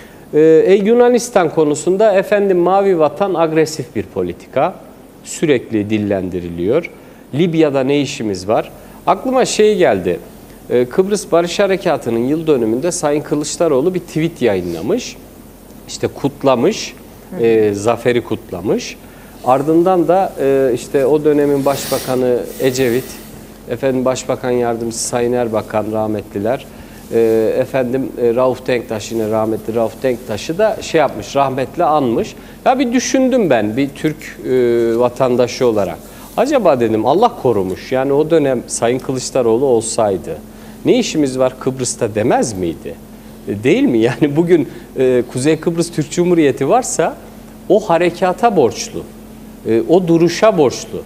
E, Yunanistan konusunda efendim Mavi Vatan agresif bir politika. Sürekli dillendiriliyor. Libya'da ne işimiz var? Aklıma şey geldi. E, Kıbrıs Barış Harekatı'nın yıl dönümünde Sayın Kılıçdaroğlu bir tweet yayınlamış. İşte kutlamış, e, zaferi kutlamış. Ardından da e, işte o dönemin Başbakanı Ecevit, efendim Başbakan Yardımcısı Sayın Erbakan rahmetliler, e, efendim e, Rauf Denktaş yine rahmetli Rauf Denktaş'ı da şey yapmış, rahmetle anmış. Ya bir düşündüm ben bir Türk e, vatandaşı olarak. Acaba dedim Allah korumuş. Yani o dönem Sayın Kılıçdaroğlu olsaydı ne işimiz var Kıbrıs'ta demez miydi? E, değil mi? Yani bugün e, Kuzey Kıbrıs Türk Cumhuriyeti varsa o harekata borçlu. E, o duruşa borçlu.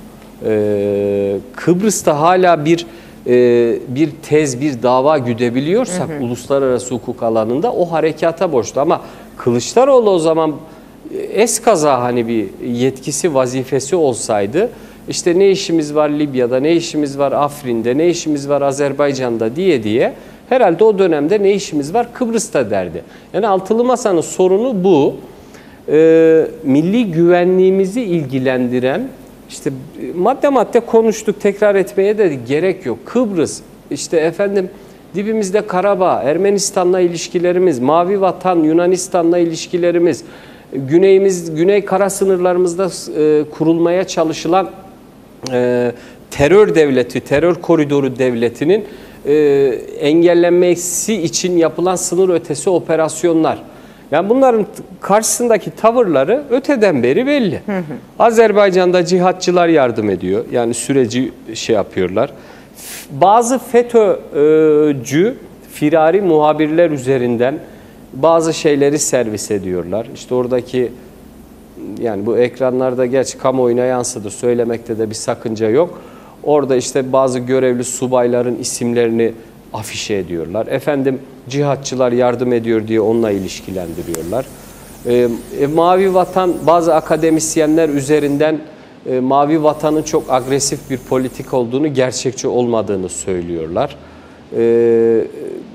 E, Kıbrıs'ta hala bir e, bir tez, bir dava güdebiliyorsak hı hı. uluslararası hukuk alanında o harekata borçlu. Ama Kılıçdaroğlu o zaman eskaza hani bir yetkisi, vazifesi olsaydı işte ne işimiz var Libya'da, ne işimiz var Afrin'de, ne işimiz var Azerbaycan'da diye diye herhalde o dönemde ne işimiz var Kıbrıs'ta derdi. Yani Altılı Masa'nın sorunu bu. E, milli güvenliğimizi ilgilendiren işte madde madde konuştuk, tekrar etmeye de gerek yok. Kıbrıs, işte efendim dibimizde Karabağ, Ermenistan'la ilişkilerimiz, Mavi Vatan, Yunanistan'la ilişkilerimiz, güneyimiz, güney kara sınırlarımızda e, kurulmaya çalışılan e, terör devleti, terör koridoru devletinin e, engellenmesi için yapılan sınır ötesi operasyonlar. Yani bunların karşısındaki tavırları öteden beri belli. Hı hı. Azerbaycan'da cihatçılar yardım ediyor. Yani süreci şey yapıyorlar. Bazı FETÖ'cü, firari muhabirler üzerinden bazı şeyleri servis ediyorlar. İşte oradaki yani bu ekranlarda gerçi kamuoyuna yansıdı. Söylemekte de bir sakınca yok. Orada işte bazı görevli subayların isimlerini afişe ediyorlar. Efendim cihatçılar yardım ediyor diye onunla ilişkilendiriyorlar. E, e, Mavi Vatan bazı akademisyenler üzerinden e, Mavi Vatan'ın çok agresif bir politik olduğunu, gerçekçi olmadığını söylüyorlar. E,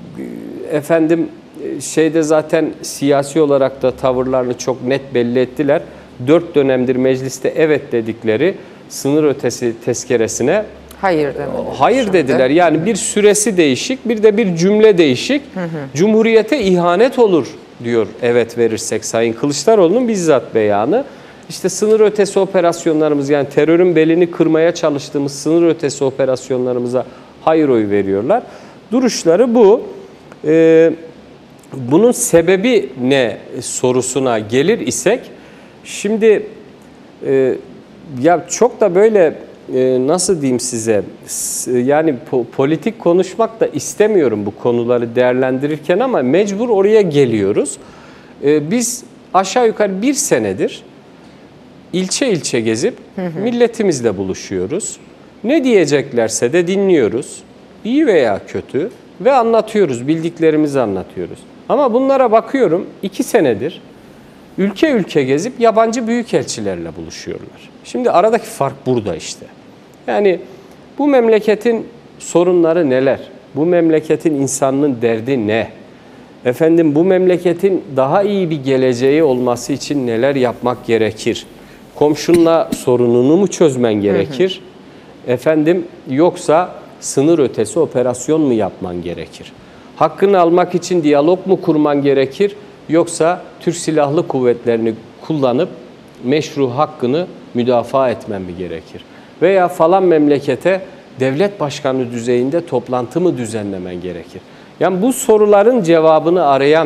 efendim şeyde zaten siyasi olarak da tavırlarını çok net belli ettiler. Dört dönemdir mecliste evet dedikleri sınır ötesi tezkeresine hayır demediler. Hayır dediler. Yani bir süresi değişik, bir de bir cümle değişik. Hı hı. Cumhuriyete ihanet olur diyor evet verirsek Sayın Kılıçdaroğlu'nun bizzat beyanı. İşte sınır ötesi operasyonlarımız, yani terörün belini kırmaya çalıştığımız sınır ötesi operasyonlarımıza hayır oyu veriyorlar. Duruşları bu. Ee, bunun sebebi ne sorusuna gelir isek, şimdi e, ya çok da böyle e, nasıl diyeyim size, yani po politik konuşmak da istemiyorum bu konuları değerlendirirken ama mecbur oraya geliyoruz. E, biz aşağı yukarı bir senedir ilçe ilçe gezip hı hı. milletimizle buluşuyoruz. Ne diyeceklerse de dinliyoruz. İyi veya kötü ve anlatıyoruz, bildiklerimizi anlatıyoruz. Ama bunlara bakıyorum iki senedir ülke ülke gezip yabancı büyükelçilerle buluşuyorlar. Şimdi aradaki fark burada işte. Yani bu memleketin sorunları neler? Bu memleketin insanının derdi ne? Efendim bu memleketin daha iyi bir geleceği olması için neler yapmak gerekir? Komşunla sorununu mu çözmen gerekir? Hı hı. Efendim yoksa sınır ötesi operasyon mu yapman gerekir? Hakkını almak için diyalog mu kurman gerekir? Yoksa Türk Silahlı Kuvvetlerini kullanıp meşru hakkını müdafaa etmen mi gerekir? Veya falan memlekete devlet başkanı düzeyinde toplantı mı düzenlemen gerekir? Yani bu soruların cevabını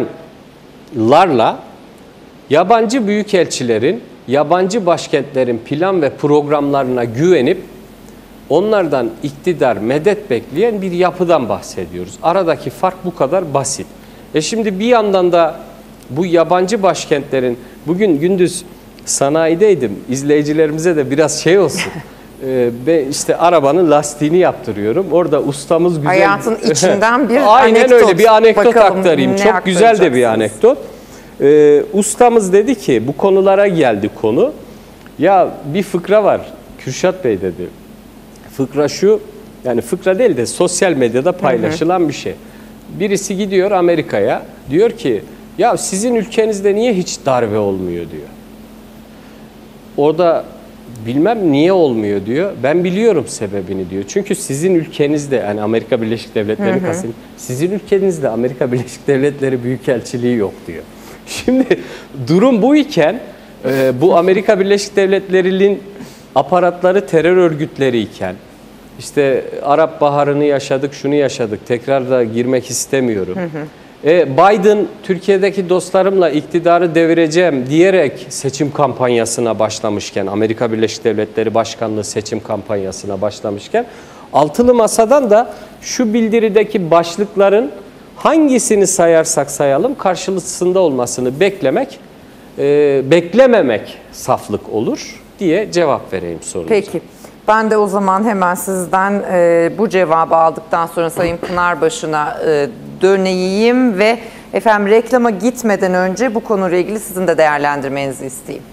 arayanlarla yabancı büyükelçilerin, yabancı başkentlerin plan ve programlarına güvenip onlardan iktidar, medet bekleyen bir yapıdan bahsediyoruz. Aradaki fark bu kadar basit. E şimdi bir yandan da bu yabancı başkentlerin, bugün gündüz sanayideydim, izleyicilerimize de biraz şey olsun. Ee, ben işte arabanın lastiğini yaptırıyorum. Orada ustamız güzel. Hayatın içinden bir Aynen anekdot. öyle bir anekdot Bakalım, aktarayım. Çok güzel de bir anekdot. Ee, ustamız dedi ki bu konulara geldi konu. Ya bir fıkra var Kürşat Bey dedi. Fıkra şu, yani fıkra değil de sosyal medyada paylaşılan hı hı. bir şey. Birisi gidiyor Amerika'ya, diyor ki ya sizin ülkenizde niye hiç darbe olmuyor diyor. Orada bilmem niye olmuyor diyor. Ben biliyorum sebebini diyor. Çünkü sizin ülkenizde, yani Amerika Birleşik Devletleri kasım, sizin ülkenizde Amerika Birleşik Devletleri Büyükelçiliği yok diyor. Şimdi durum bu iken e, bu Amerika Birleşik Devletleri'nin aparatları terör örgütleri iken, işte Arap Baharı'nı yaşadık, şunu yaşadık, tekrar da girmek istemiyorum. Hı hı. E, Biden Türkiye'deki dostlarımla iktidarı devireceğim diyerek seçim kampanyasına başlamışken, Amerika Birleşik Devletleri Başkanlığı seçim kampanyasına başlamışken, Altılı Masa'dan da şu bildirideki başlıkların hangisini sayarsak sayalım karşılığında olmasını beklemek, e, beklememek saflık olur diye cevap vereyim sorunuza. Peki. Ben de o zaman hemen sizden e, bu cevabı aldıktan sonra Sayın Pınarbaşı'na e, döneyim ve efendim reklama gitmeden önce bu konuyla ilgili sizin de değerlendirmenizi isteyeyim.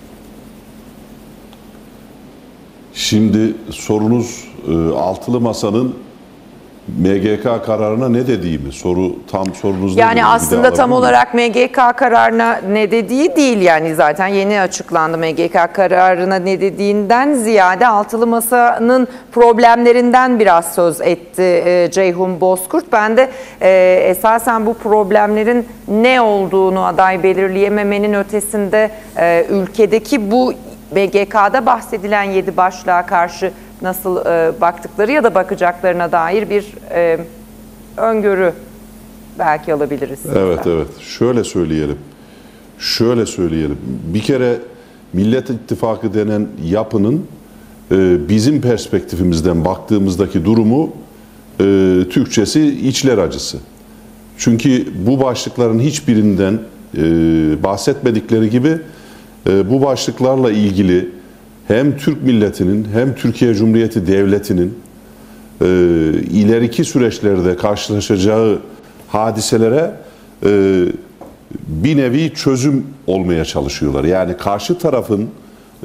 Şimdi sorunuz e, Altılı Masa'nın M G K kararına ne dediğimi, soru tam sorunuzda. Yani aslında tam olarak M G K kararına ne dediği değil, yani zaten yeni açıklandı. M G K kararına ne dediğinden ziyade Altılı Masa'nın problemlerinden biraz söz etti e, Ceyhun Bozkurt. Ben de e, esasen bu problemlerin ne olduğunu aday belirleyememenin ötesinde e, ülkedeki bu M G K'da bahsedilen yedi başlığa karşı nasıl e, baktıkları ya da bakacaklarına dair bir e, öngörü belki alabiliriz. Evet, evet. Şöyle söyleyelim. Şöyle söyleyelim. Bir kere Millet İttifakı denen yapının e, bizim perspektifimizden baktığımızdaki durumu e, Türkçesi içler acısı. Çünkü bu başlıkların hiçbirinden e, bahsetmedikleri gibi e, bu başlıklarla ilgili hem Türk milletinin hem Türkiye Cumhuriyeti Devleti'nin e, ileriki süreçlerde karşılaşacağı hadiselere e, bir nevi çözüm olmaya çalışıyorlar. Yani karşı tarafın e,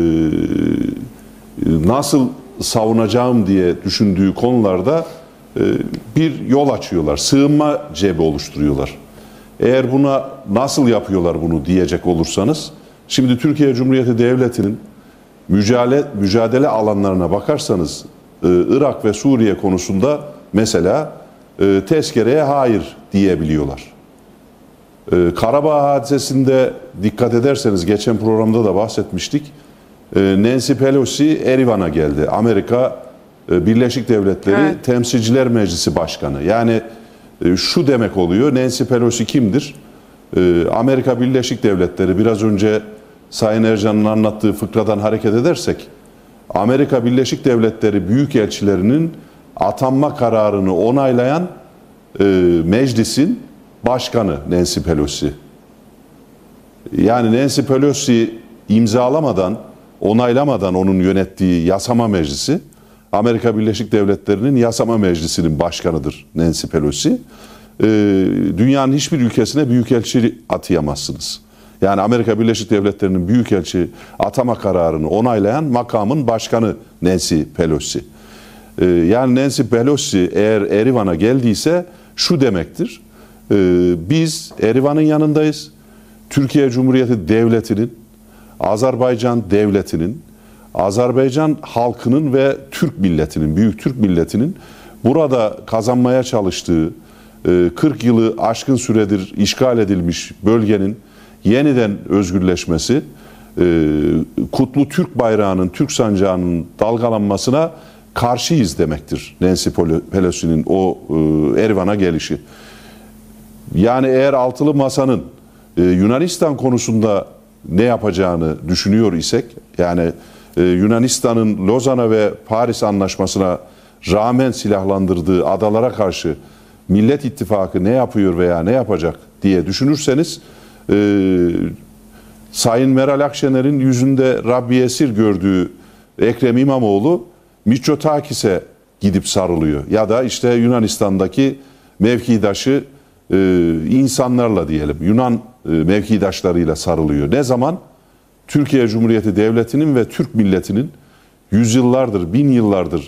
nasıl savunacağım diye düşündüğü konularda e, bir yol açıyorlar. Sığınma cebi oluşturuyorlar. Eğer buna nasıl yapıyorlar bunu diyecek olursanız, şimdi Türkiye Cumhuriyeti Devleti'nin mücadele, mücadele alanlarına bakarsanız e, Irak ve Suriye konusunda mesela e, tezkereye hayır diyebiliyorlar. E, Karabağ hadisesinde dikkat ederseniz geçen programda da bahsetmiştik. E, Nancy Pelosi Erivan'a geldi. Amerika e, Birleşik Devletleri evet. Temsilciler Meclisi Başkanı. Yani e, şu demek oluyor. Nancy Pelosi kimdir? E, Amerika Birleşik Devletleri, biraz önce Sayın Ercan'ın anlattığı fıkradan hareket edersek, Amerika Birleşik Devletleri Büyükelçilerinin atanma kararını onaylayan e, meclisin başkanı Nancy Pelosi. Yani Nancy Pelosi imzalamadan, onaylamadan onun yönettiği yasama meclisi, Amerika Birleşik Devletleri'nin yasama meclisinin başkanıdır Nancy Pelosi. E, dünyanın hiçbir ülkesine büyükelçi atayamazsınız. Yani Amerika Birleşik Devletleri'nin büyükelçi atama kararını onaylayan makamın başkanı Nancy Pelosi. Ee, yani Nancy Pelosi eğer Erivan'a geldiyse şu demektir. Ee, biz Erivan'ın yanındayız. Türkiye Cumhuriyeti Devleti'nin, Azerbaycan Devleti'nin, Azerbaycan halkının ve Türk milletinin, büyük Türk milletinin burada kazanmaya çalıştığı kırk yılı aşkın süredir işgal edilmiş bölgenin yeniden özgürleşmesi, kutlu Türk bayrağının, Türk sancağının dalgalanmasına karşıyız demektir Nancy Pelosi'nin o Erivan'a gelişi. Yani eğer Altılı Masa'nın Yunanistan konusunda ne yapacağını düşünüyor isek, yani Yunanistan'ın Lozan'a ve Paris Anlaşması'na rağmen silahlandırdığı adalara karşı Millet İttifakı ne yapıyor veya ne yapacak diye düşünürseniz, e, Sayın Meral Akşener'in yüzünde Rabbi esir gördüğü Ekrem İmamoğlu Mitsotakis'e gidip sarılıyor. Ya da işte Yunanistan'daki mevkidaşı e, insanlarla diyelim, Yunan e, mevkidaşlarıyla sarılıyor. Ne zaman? Türkiye Cumhuriyeti Devleti'nin ve Türk milletinin yüzyıllardır, bin yıllardır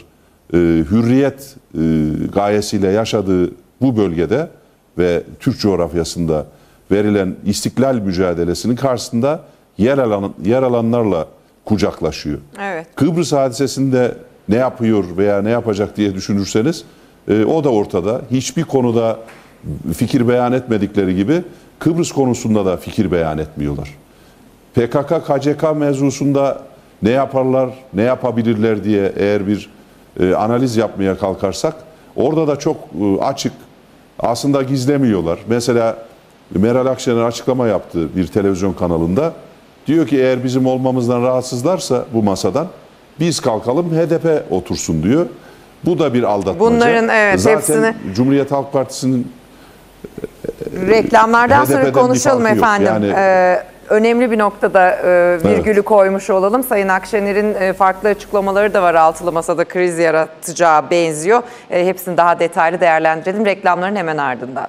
e, hürriyet e, gayesiyle yaşadığı bu bölgede ve Türk coğrafyasında verilen istiklal mücadelesinin karşısında yer alan yer alanlarla kucaklaşıyor. Evet. Kıbrıs hadisesinde ne yapıyor veya ne yapacak diye düşünürseniz e, o da ortada. Hiçbir konuda fikir beyan etmedikleri gibi Kıbrıs konusunda da fikir beyan etmiyorlar. P K K K C K mevzusunda ne yaparlar, ne yapabilirler diye eğer bir e, analiz yapmaya kalkarsak orada da çok e, açık, aslında gizlemiyorlar. Mesela Meral Akşener açıklama yaptı bir televizyon kanalında. Diyor ki eğer bizim olmamızdan rahatsızlarsa bu masadan biz kalkalım H D P otursun diyor. Bu da bir aldatmaca. Bunların evet Zaten hepsini Cumhuriyet Halk Partisi'nin reklamlardan H D P'den sonra bir konuşalım farkı yok. efendim. Yani- Ee, önemli bir noktada e, virgülü Evet. koymuş olalım. Sayın Akşener'in e, farklı açıklamaları da var, altılı masada kriz yaratacağı benziyor. E, hepsini daha detaylı değerlendirelim reklamların hemen ardından.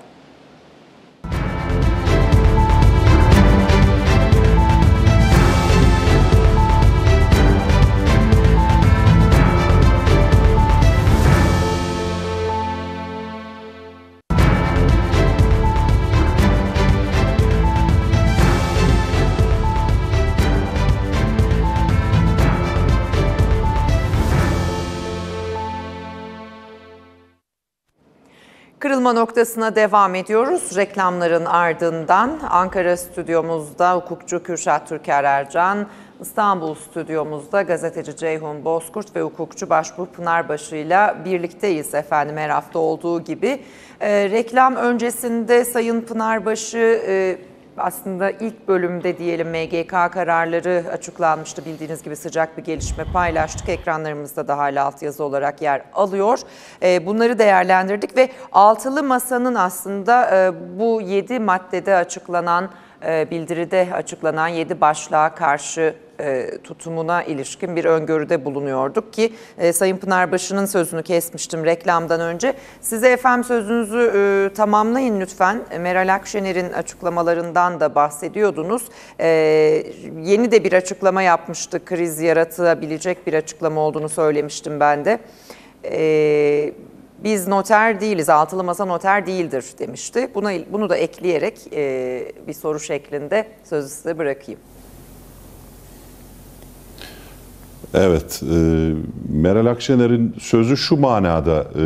Kırılma noktasına devam ediyoruz. Reklamların ardından Ankara stüdyomuzda hukukçu Kürşat Türker Ercan, İstanbul stüdyomuzda gazeteci Ceyhun Bozkurt ve hukukçu Başbuğ Pınarbaşı ile birlikteyiz efendim, her hafta olduğu gibi. E, reklam öncesinde Sayın Pınarbaşı e, aslında ilk bölümde diyelim M G K kararları açıklanmıştı. Bildiğiniz gibi sıcak bir gelişme paylaştık. Ekranlarımızda da hala altyazı olarak yer alıyor. Bunları değerlendirdik ve altılı masanın aslında bu yedi maddede açıklanan, bildiride açıklanan yedi başlığa karşı tutumuna ilişkin bir öngörüde bulunuyorduk ki Sayın Pınarbaşı'nın sözünü kesmiştim reklamdan önce. Size efendim sözünüzü tamamlayın lütfen. Meral Akşener'in açıklamalarından da bahsediyordunuz. Yeni de bir açıklama yapmıştı. Kriz yaratabilecek bir açıklama olduğunu söylemiştim ben de. Biz noter değiliz, altılı masa noter değildir demişti. Buna, bunu da ekleyerek bir soru şeklinde sözü size bırakayım. Evet, e, Meral Akşener'in sözü şu manada e,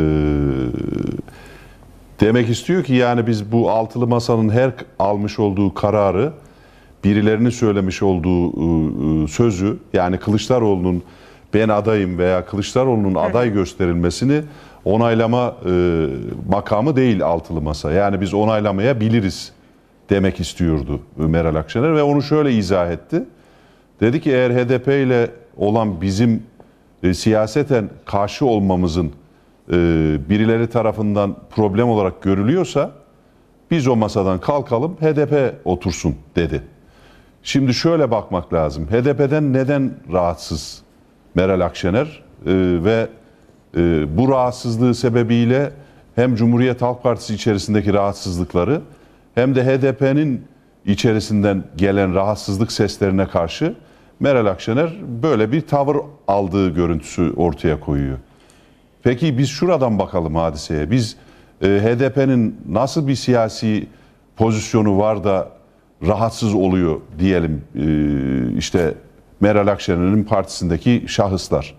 demek istiyor ki yani biz bu altılı masanın her almış olduğu kararı, birilerinin söylemiş olduğu e, sözü, yani Kılıçdaroğlu'nun ben adayım veya Kılıçdaroğlu'nun aday gösterilmesini onaylama e, makamı değil altılı masa. Yani biz onaylamayabiliriz demek istiyordu Meral Akşener ve onu şöyle izah etti. Dedi ki eğer H D P ile olan bizim e, siyaseten karşı olmamızın e, birileri tarafından problem olarak görülüyorsa biz o masadan kalkalım H D P otursun dedi. Şimdi şöyle bakmak lazım. H D P'den neden rahatsız Meral Akşener e, ve e, bu rahatsızlığı sebebiyle hem Cumhuriyet Halk Partisi içerisindeki rahatsızlıkları hem de H D P'nin içerisinden gelen rahatsızlık seslerine karşı Meral Akşener böyle bir tavır aldığı görüntüsü ortaya koyuyor. Peki biz şuradan bakalım hadiseye. Biz e, H D P'nin nasıl bir siyasi pozisyonu var da rahatsız oluyor diyelim e, işte Meral Akşener'in partisindeki şahıslar.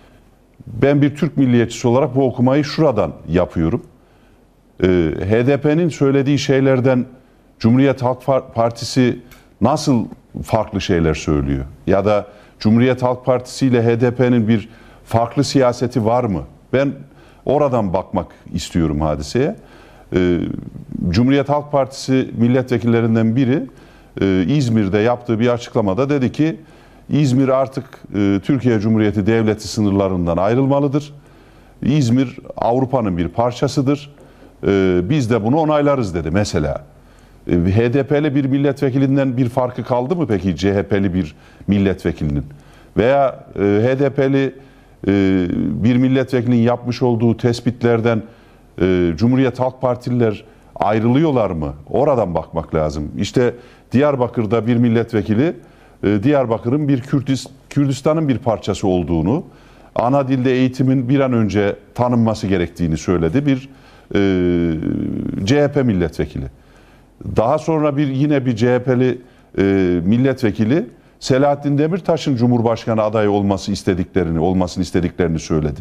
Ben bir Türk milliyetçisi olarak bu okumayı şuradan yapıyorum. E, H D P'nin söylediği şeylerden Cumhuriyet Halk Partisi nasıl farklı şeyler söylüyor? Ya da Cumhuriyet Halk Partisi ile H D P'nin bir farklı siyaseti var mı? Ben oradan bakmak istiyorum hadiseye. Ee, Cumhuriyet Halk Partisi milletvekillerinden biri e, İzmir'de yaptığı bir açıklamada dedi ki İzmir artık e, Türkiye Cumhuriyeti Devleti sınırlarından ayrılmalıdır. İzmir Avrupa'nın bir parçasıdır. E, biz de bunu onaylarız dedi mesela. H D P'li bir milletvekilinden bir farkı kaldı mı peki C H P'li bir milletvekilinin? Veya e, H D P'li e, bir milletvekilinin yapmış olduğu tespitlerden e, Cumhuriyet Halk Partililer ayrılıyorlar mı? Oradan bakmak lazım. İşte Diyarbakır'da bir milletvekili e, Diyarbakır'ın bir Kürdist, Kürdistan'ın bir parçası olduğunu ana dilde eğitimin bir an önce tanınması gerektiğini söyledi bir e, C H P milletvekili. Daha sonra bir yine bir C H P'li e, milletvekili Selahattin Demirtaş'ın Cumhurbaşkanı adayı olması istediklerini, olmasını istediklerini söyledi.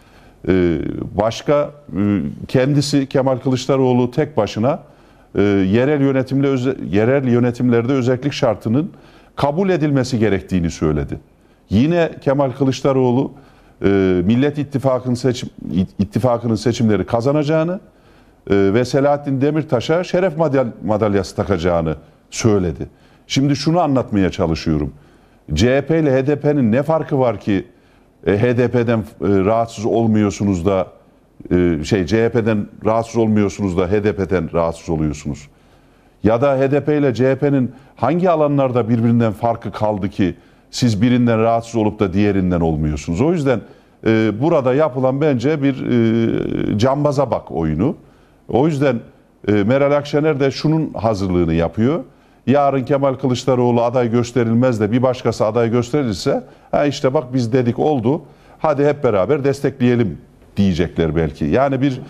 E, başka e, kendisi Kemal Kılıçdaroğlu tek başına e, yerel yönetimle öze, yerel yönetimlerde özellik şartının kabul edilmesi gerektiğini söyledi. Yine Kemal Kılıçdaroğlu e, Millet İttifakı'nın seçim, ittifakının seçimleri kazanacağını e, ve Selahattin Demirtaş'a şeref madalyası takacağını söyledi. Şimdi şunu anlatmaya çalışıyorum. C H P ile H D P'nin ne farkı var ki e, H D P'den e, rahatsız olmuyorsunuz da e, şey C H P'den rahatsız olmuyorsunuz da H D P'den rahatsız oluyorsunuz? Ya da H D P ile C H P'nin hangi alanlarda birbirinden farkı kaldı ki siz birinden rahatsız olup da diğerinden olmuyorsunuz? O yüzden e, burada yapılan bence bir e, cambaza bak oyunu. O yüzden e, Meral Akşener de şunun hazırlığını yapıyor. Yarın Kemal Kılıçdaroğlu aday gösterilmez de bir başkası aday gösterilirse, ha işte bak biz dedik oldu, hadi hep beraber destekleyelim diyecekler belki. Yani bir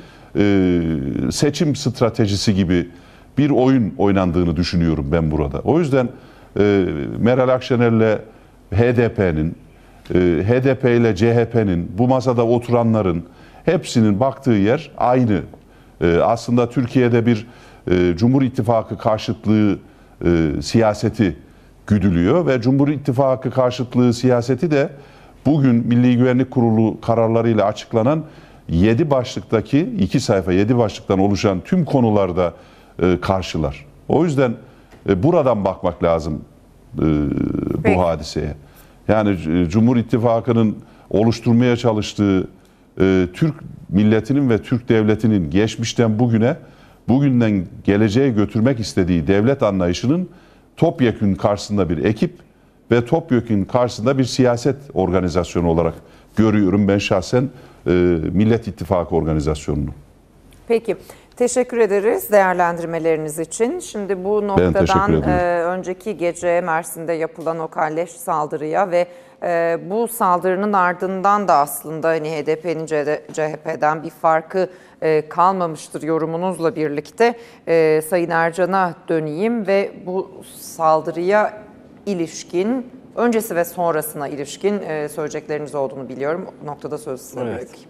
e, seçim stratejisi gibi bir oyun oynandığını düşünüyorum ben burada. O yüzden e, Meral Akşener'le H D P'nin, e, H D P ile C H P'nin, bu masada oturanların hepsinin baktığı yer aynı. E, aslında Türkiye'de bir e, Cumhur İttifakı karşıtlığı e, siyaseti güdülüyor ve Cumhur İttifakı karşıtlığı siyaseti de bugün Milli Güvenlik Kurulu kararlarıyla açıklanan yedi başlıktaki iki sayfa yedi başlıktan oluşan tüm konularda e, karşılar. O yüzden e, buradan bakmak lazım e, bu Peki. hadiseye. Yani e, Cumhur İttifakı'nın oluşturmaya çalıştığı e, Türk milletinin ve Türk devletinin geçmişten bugüne, bugünden geleceğe götürmek istediği devlet anlayışının topyekün karşısında bir ekip ve topyekün karşısında bir siyaset organizasyonu olarak görüyorum ben şahsen e, Millet İttifakı organizasyonunu. Peki. Teşekkür ederiz değerlendirmeleriniz için. Şimdi bu noktadan e, önceki gece Mersin'de yapılan o kalleş saldırıya ve e, bu saldırının ardından da aslında hani H D P'nin C H P'den bir farkı e, kalmamıştır yorumunuzla birlikte e, Sayın Ercan'a döneyim ve bu saldırıya ilişkin, öncesi ve sonrasına ilişkin e, söyleyecekleriniz olduğunu biliyorum. Bu noktada sözü size evet. bırakayım.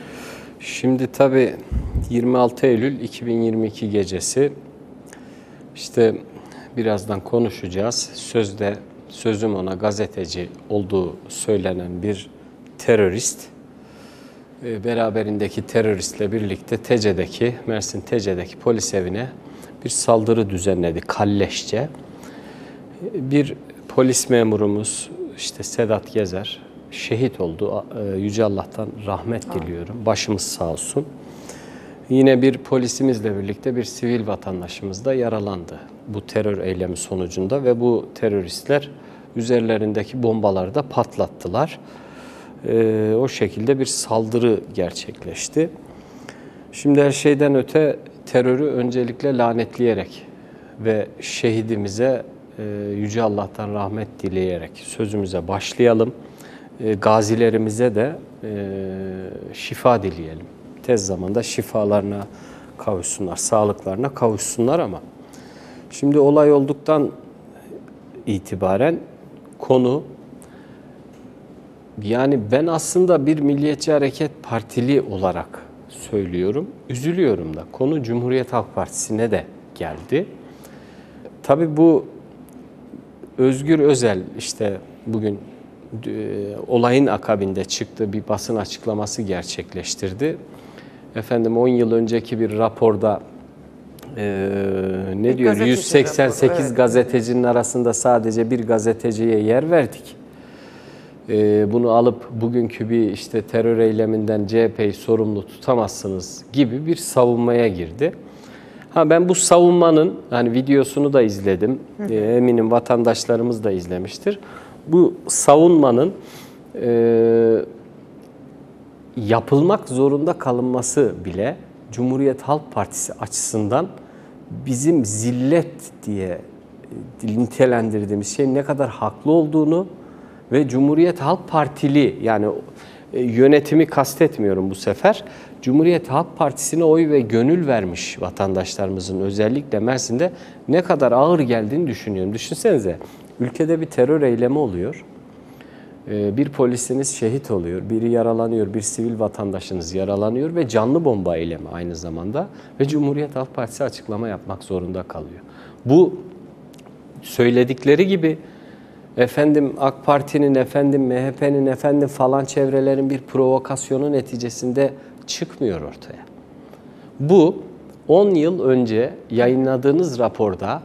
Şimdi tabii yirmi altı Eylül iki bin yirmi iki gecesi, işte birazdan konuşacağız. Sözde, sözüm ona gazeteci olduğu söylenen bir terörist, beraberindeki teröristle birlikte Tece'deki, Mersin Tece'deki polis evine bir saldırı düzenledi kalleşçe. Bir polis memurumuz işte Sedat Gezer şehit oldu. Yüce Allah'tan rahmet diliyorum. Başımız sağ olsun. Yine bir polisimizle birlikte bir sivil vatandaşımız da yaralandı bu terör eylemi sonucunda ve bu teröristler üzerlerindeki bombaları da patlattılar. Ee, o şekilde bir saldırı gerçekleşti. Şimdi her şeyden öte terörü öncelikle lanetleyerek ve şehidimize e, Yüce Allah'tan rahmet dileyerek sözümüze başlayalım. E, gazilerimize de e, şifa dileyelim. Tez zamanda şifalarına kavuşsunlar, sağlıklarına kavuşsunlar ama şimdi olay olduktan itibaren konu, yani ben aslında bir Milliyetçi Hareket Partili olarak söylüyorum, üzülüyorum da konu Cumhuriyet Halk Partisi'ne de geldi. Tabii bu Özgür Özel işte bugün e, olayın akabinde çıktığı bir basın açıklaması gerçekleştirdi. Efendim on yıl önceki bir raporda e, ne bir diyor yüz seksen sekiz raporu, evet. gazetecinin arasında sadece bir gazeteciye yer verdik. E, bunu alıp bugünkü bir işte terör eyleminden C H P'yi sorumlu tutamazsınız gibi bir savunmaya girdi. Ha ben bu savunmanın hani videosunu da izledim. E, eminim vatandaşlarımız da izlemiştir. Bu savunmanın e, yapılmak zorunda kalınması bile Cumhuriyet Halk Partisi açısından bizim zillet diye nitelendirdiğimiz şeyin ne kadar haklı olduğunu ve Cumhuriyet Halk Partili yani e, yönetimi kastetmiyorum bu sefer. Cumhuriyet Halk Partisi'ne oy ve gönül vermiş vatandaşlarımızın özellikle Mersin'de ne kadar ağır geldiğini düşünüyorum. Düşünsenize, ülkede bir terör eylemi oluyor. Bir polisiniz şehit oluyor, biri yaralanıyor, bir sivil vatandaşınız yaralanıyor ve canlı bomba eylemi aynı zamanda ve Cumhuriyet Halk Partisi açıklama yapmak zorunda kalıyor. Bu söyledikleri gibi efendim AK Parti'nin, efendim M H P'nin, efendim falan çevrelerin bir provokasyonu neticesinde çıkmıyor ortaya. Bu on yıl önce yayınladığınız raporda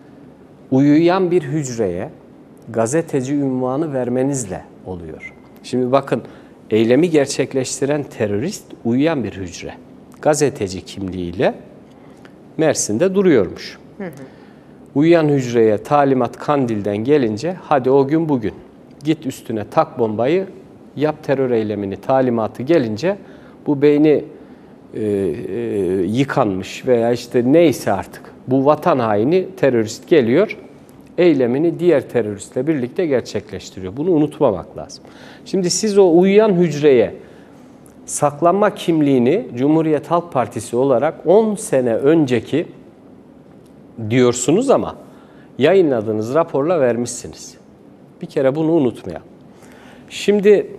uyuyan bir hücreye gazeteci unvanı vermenizle oluyor. Şimdi bakın, eylemi gerçekleştiren terörist uyuyan bir hücre. Gazeteci kimliğiyle Mersin'de duruyormuş. Hı hı. Uyuyan hücreye talimat Kandil'den gelince hadi o gün bugün git üstüne tak bombayı, yap terör eylemini talimatı gelince bu beyni e, e, yıkanmış veya işte neyse artık bu vatan haini terörist geliyor, eylemini diğer teröristle birlikte gerçekleştiriyor. Bunu unutmamak lazım. Şimdi siz o uyuyan hücreye saklanma kimliğini Cumhuriyet Halk Partisi olarak on sene önceki diyorsunuz ama yayınladığınız raporla vermişsiniz. Bir kere bunu unutmayalım. Şimdi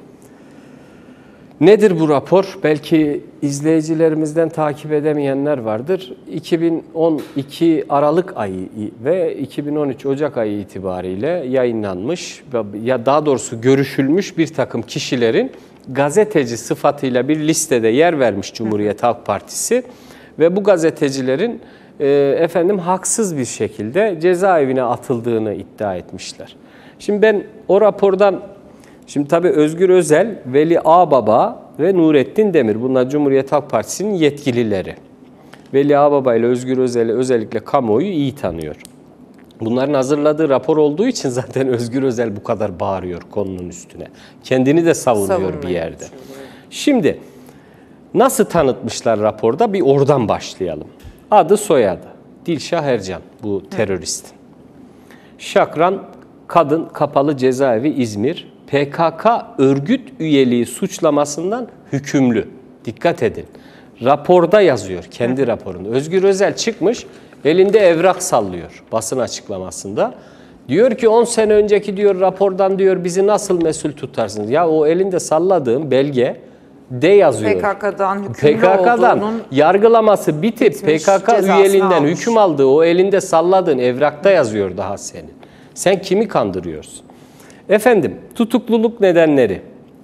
nedir bu rapor? Belki izleyicilerimizden takip edemeyenler vardır. iki bin on iki Aralık ayı ve iki bin on üç Ocak ayı itibariyle yayınlanmış, ya daha doğrusu görüşülmüş bir takım kişilerin gazeteci sıfatıyla bir listede yer vermiş Cumhuriyet Halk Partisi ve bu gazetecilerin e, efendim haksız bir şekilde cezaevine atıldığını iddia etmişler. Şimdi ben o rapordan, şimdi tabii Özgür Özel, Veli Ağbaba ve Nurettin Demir, bunlar Cumhuriyet Halk Partisi'nin yetkilileri. Veli Ağbaba ile Özgür Özel'i özellikle kamuoyu iyi tanıyor. Bunların hazırladığı rapor olduğu için zaten Özgür Özel bu kadar bağırıyor konunun üstüne. Kendini de savunuyor Savunmaya bir yerde. Şimdi nasıl tanıtmışlar raporda? Bir oradan başlayalım. Adı soyadı Dilşah Ercan, bu teröristin. Şakran Kadın Kapalı Cezaevi İzmir, P K K örgüt üyeliği suçlamasından hükümlü. Dikkat edin. Raporda yazıyor, kendi raporunda. Özgür Özel çıkmış, elinde evrak sallıyor basın açıklamasında. Diyor ki on sene önceki diyor rapordan diyor bizi nasıl mesul tutarsınız? Ya o elinde salladığım belge de yazıyor. P K K'dan hükümlü P K K'dan olduğunun yargılaması bitip P K K üyeliğinden almış, hüküm aldığı o elinde salladığın evrakta yazıyor daha senin. Sen kimi kandırıyorsun? Efendim, tutukluluk nedenleri.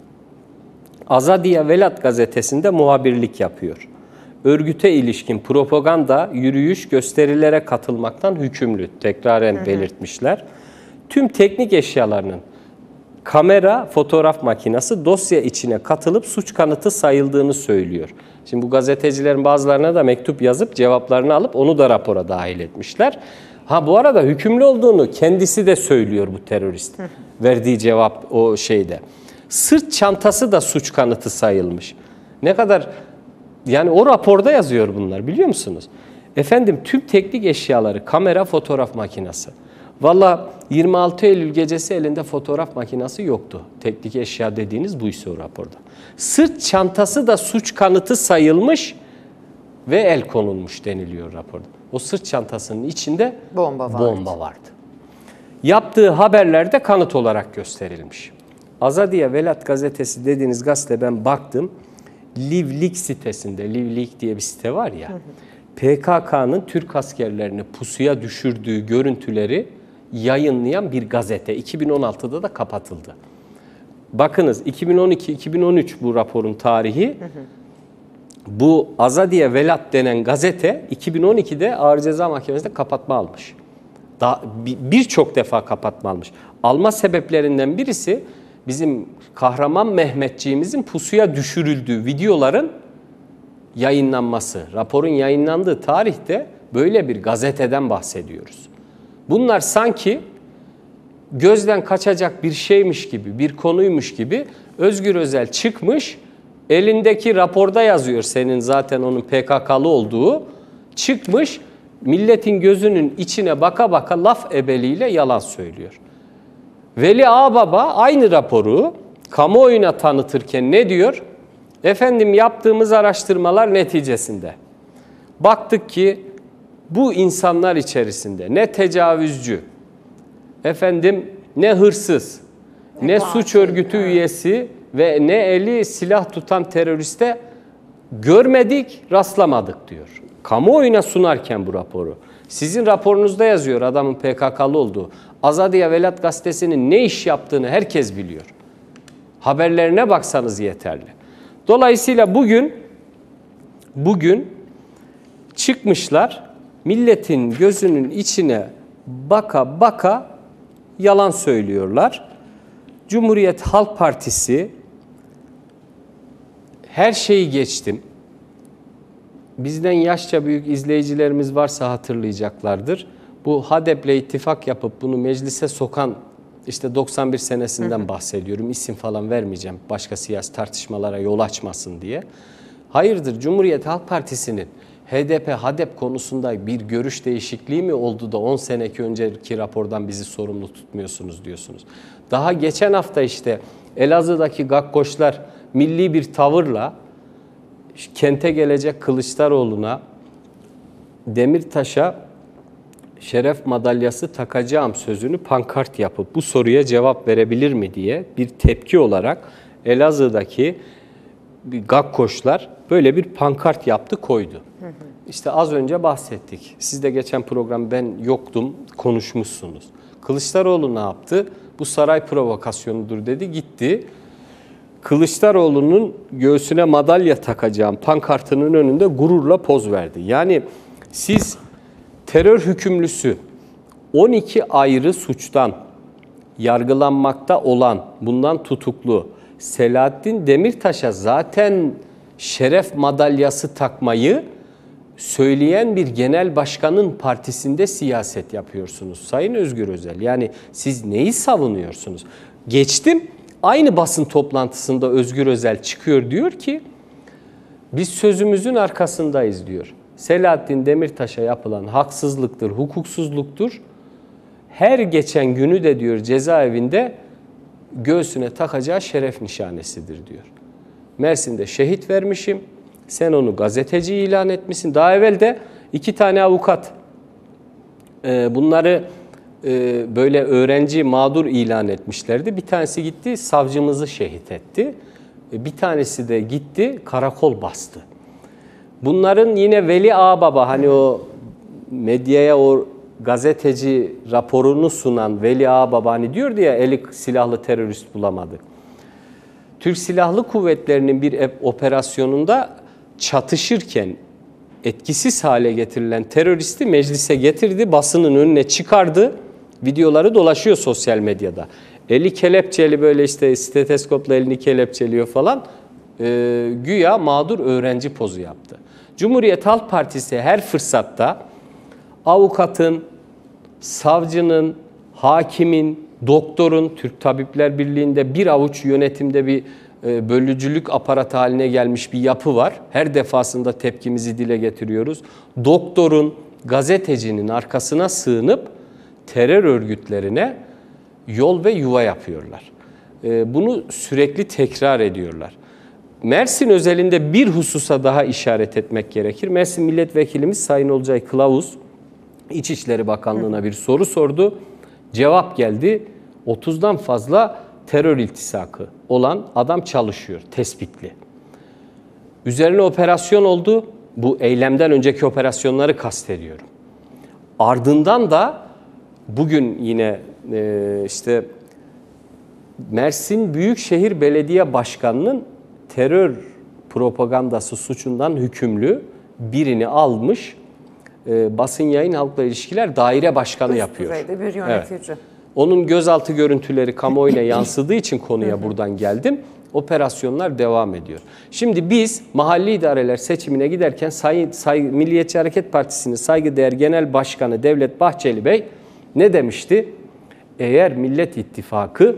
Azadiye Velat gazetesinde muhabirlik yapıyor. Örgüte ilişkin propaganda, yürüyüş, gösterilere katılmaktan hükümlü. Tekraren hı hı. belirtmişler. Tüm teknik eşyalarının kamera, fotoğraf makinesi dosya içine katılıp suç kanıtı sayıldığını söylüyor. Şimdi bu gazetecilerin bazılarına da mektup yazıp cevaplarını alıp onu da rapora dahil etmişler. Ha bu arada hükümlü olduğunu kendisi de söylüyor bu terörist. Hı. Verdiği cevap o şeyde. Sırt çantası da suç kanıtı sayılmış. Ne kadar, yani o raporda yazıyor bunlar, biliyor musunuz? Efendim tüm teknik eşyaları, kamera, fotoğraf makinesi. Valla yirmi altı Eylül gecesi elinde fotoğraf makinesi yoktu. Teknik eşya dediğiniz buysa o raporda. Sırt çantası da suç kanıtı sayılmış ve el konulmuş deniliyor raporda. O sırt çantasının içinde bomba vardı. bomba vardı. Yaptığı haberlerde kanıt olarak gösterilmiş. Azadiye Velat gazetesi dediğiniz gazete, ben baktım. Livlik sitesinde, Livlik diye bir site var ya, hı hı. P K K'nın Türk askerlerini pusuya düşürdüğü görüntüleri yayınlayan bir gazete. iki bin on altıda da kapatıldı. Bakınız iki bin on iki iki bin on üç bu raporun tarihi. Hı hı. Bu Azadiye Velat denen gazete iki bin on ikide Ağır Ceza Mahkemesi'nde kapatma almış. Birçok defa kapatma almış. Alma sebeplerinden birisi bizim kahraman Mehmetçiğimizin pusuya düşürüldüğü videoların yayınlanması. Raporun yayınlandığı tarihte böyle bir gazeteden bahsediyoruz. Bunlar sanki gözden kaçacak bir şeymiş gibi, bir konuymuş gibi Özgür Özel çıkmış, elindeki raporda yazıyor senin zaten onun P K K'lı olduğu, çıkmış milletin gözünün içine baka baka laf ebeliğiyle yalan söylüyor. Veli Ağbaba aynı raporu kamuoyuna tanıtırken ne diyor? Efendim yaptığımız araştırmalar neticesinde baktık ki bu insanlar içerisinde ne tecavüzcü, efendim ne hırsız, ne, ne suç örgütü evet. üyesi ve ne eli silah tutan teröriste görmedik, rastlamadık diyor. Kamuoyuna sunarken bu raporu. Sizin raporunuzda yazıyor adamın P K K'lı olduğu. Azadiye Velat Gazetesi'nin ne iş yaptığını herkes biliyor. Haberlerine baksanız yeterli. Dolayısıyla bugün bugün çıkmışlar milletin gözünün içine baka baka yalan söylüyorlar. Cumhuriyet Halk Partisi her şeyi geçtim. Bizden yaşça büyük izleyicilerimiz varsa hatırlayacaklardır. Bu HADEP'le ittifak yapıp bunu meclise sokan işte doksan bir senesinden hı hı. bahsediyorum. İsim falan vermeyeceğim başka siyasi tartışmalara yol açmasın diye. Hayırdır Cumhuriyet Halk Partisi'nin H D P HADEP konusunda bir görüş değişikliği mi oldu da on seneki önceki rapordan bizi sorumlu tutmuyorsunuz diyorsunuz. Daha geçen hafta işte Elazığ'daki gakkoşlar milli bir tavırla kente gelecek Kılıçdaroğlu'na Demirtaş'a şeref madalyası takacağım sözünü pankart yapıp bu soruya cevap verebilir mi diye bir tepki olarak Elazığ'daki gakkoşlar böyle bir pankart yaptı koydu. Hı hı. İşte az önce bahsettik. Siz de geçen program ben yoktum konuşmuşsunuz. Kılıçdaroğlu ne yaptı? Bu saray provokasyonudur dedi gitti. Kılıçdaroğlu'nun göğsüne madalya takacağım pankartının önünde gururla poz verdi. Yani siz terör hükümlüsü on iki ayrı suçtan yargılanmakta olan, bundan tutuklu Selahattin Demirtaş'a zaten şeref madalyası takmayı söyleyen bir genel başkanın partisinde siyaset yapıyorsunuz Sayın Özgür Özel. Yani siz neyi savunuyorsunuz? Geçtim, aynı basın toplantısında Özgür Özel çıkıyor diyor ki biz sözümüzün arkasındayız diyor. Selahattin Demirtaş'a yapılan haksızlıktır, hukuksuzluktur. Her geçen günü de diyor cezaevinde göğsüne takacağı şeref nişanesidir diyor. Mersin'de şehit vermişim, sen onu gazeteci ilan etmişsin. Daha evvel de iki tane avukat bunları böyle öğrenci mağdur ilan etmişlerdi. Bir tanesi gitti savcımızı şehit etti. Bir tanesi de gitti karakol bastı. Bunların yine Veli Ağbaba hani o medyaya o gazeteci raporunu sunan Veli Ağbaba hani diyordu ya eli silahlı terörist bulamadı. Türk Silahlı Kuvvetleri'nin bir operasyonunda çatışırken etkisiz hale getirilen teröristi meclise getirdi, basının önüne çıkardı. Videoları dolaşıyor sosyal medyada. Eli kelepçeli böyle işte steteskopla elini kelepçeliyor falan. Ee, güya mağdur öğrenci pozu yaptı. Cumhuriyet Halk Partisi her fırsatta avukatın, savcının, hakimin, doktorun, Türk Tabipler Birliği'nde bir avuç yönetimde bir e, bölücülük aparatı haline gelmiş bir yapı var. Her defasında tepkimizi dile getiriyoruz. Doktorun, gazetecinin arkasına sığınıp terör örgütlerine yol ve yuva yapıyorlar. E, bunu sürekli tekrar ediyorlar. Mersin özelinde bir hususa daha işaret etmek gerekir. Mersin Milletvekilimiz Sayın Olcay Kılavuz, İçişleri Bakanlığı'na bir soru sordu. Cevap geldi. otuzdan fazla terör iltisakı olan adam çalışıyor, tespitli. Üzerine operasyon oldu. Bu eylemden önceki operasyonları kastediyorum. Ardından da bugün yine e, işte Mersin Büyükşehir Belediye Başkanı'nın terör propagandası suçundan hükümlü birini almış. E, basın yayın halkla ilişkiler daire başkanı Üst yapıyor. Düzeyde bir yönetici. Evet. Onun gözaltı görüntüleri kamuoyuna yansıdığı için konuya buradan geldim. Operasyonlar devam ediyor. Şimdi biz mahalli idareler seçimine giderken Say, Say, Milliyetçi Hareket Partisi'nin saygıdeğer Genel Başkanı Devlet Bahçeli Bey ne demişti? Eğer Millet İttifakı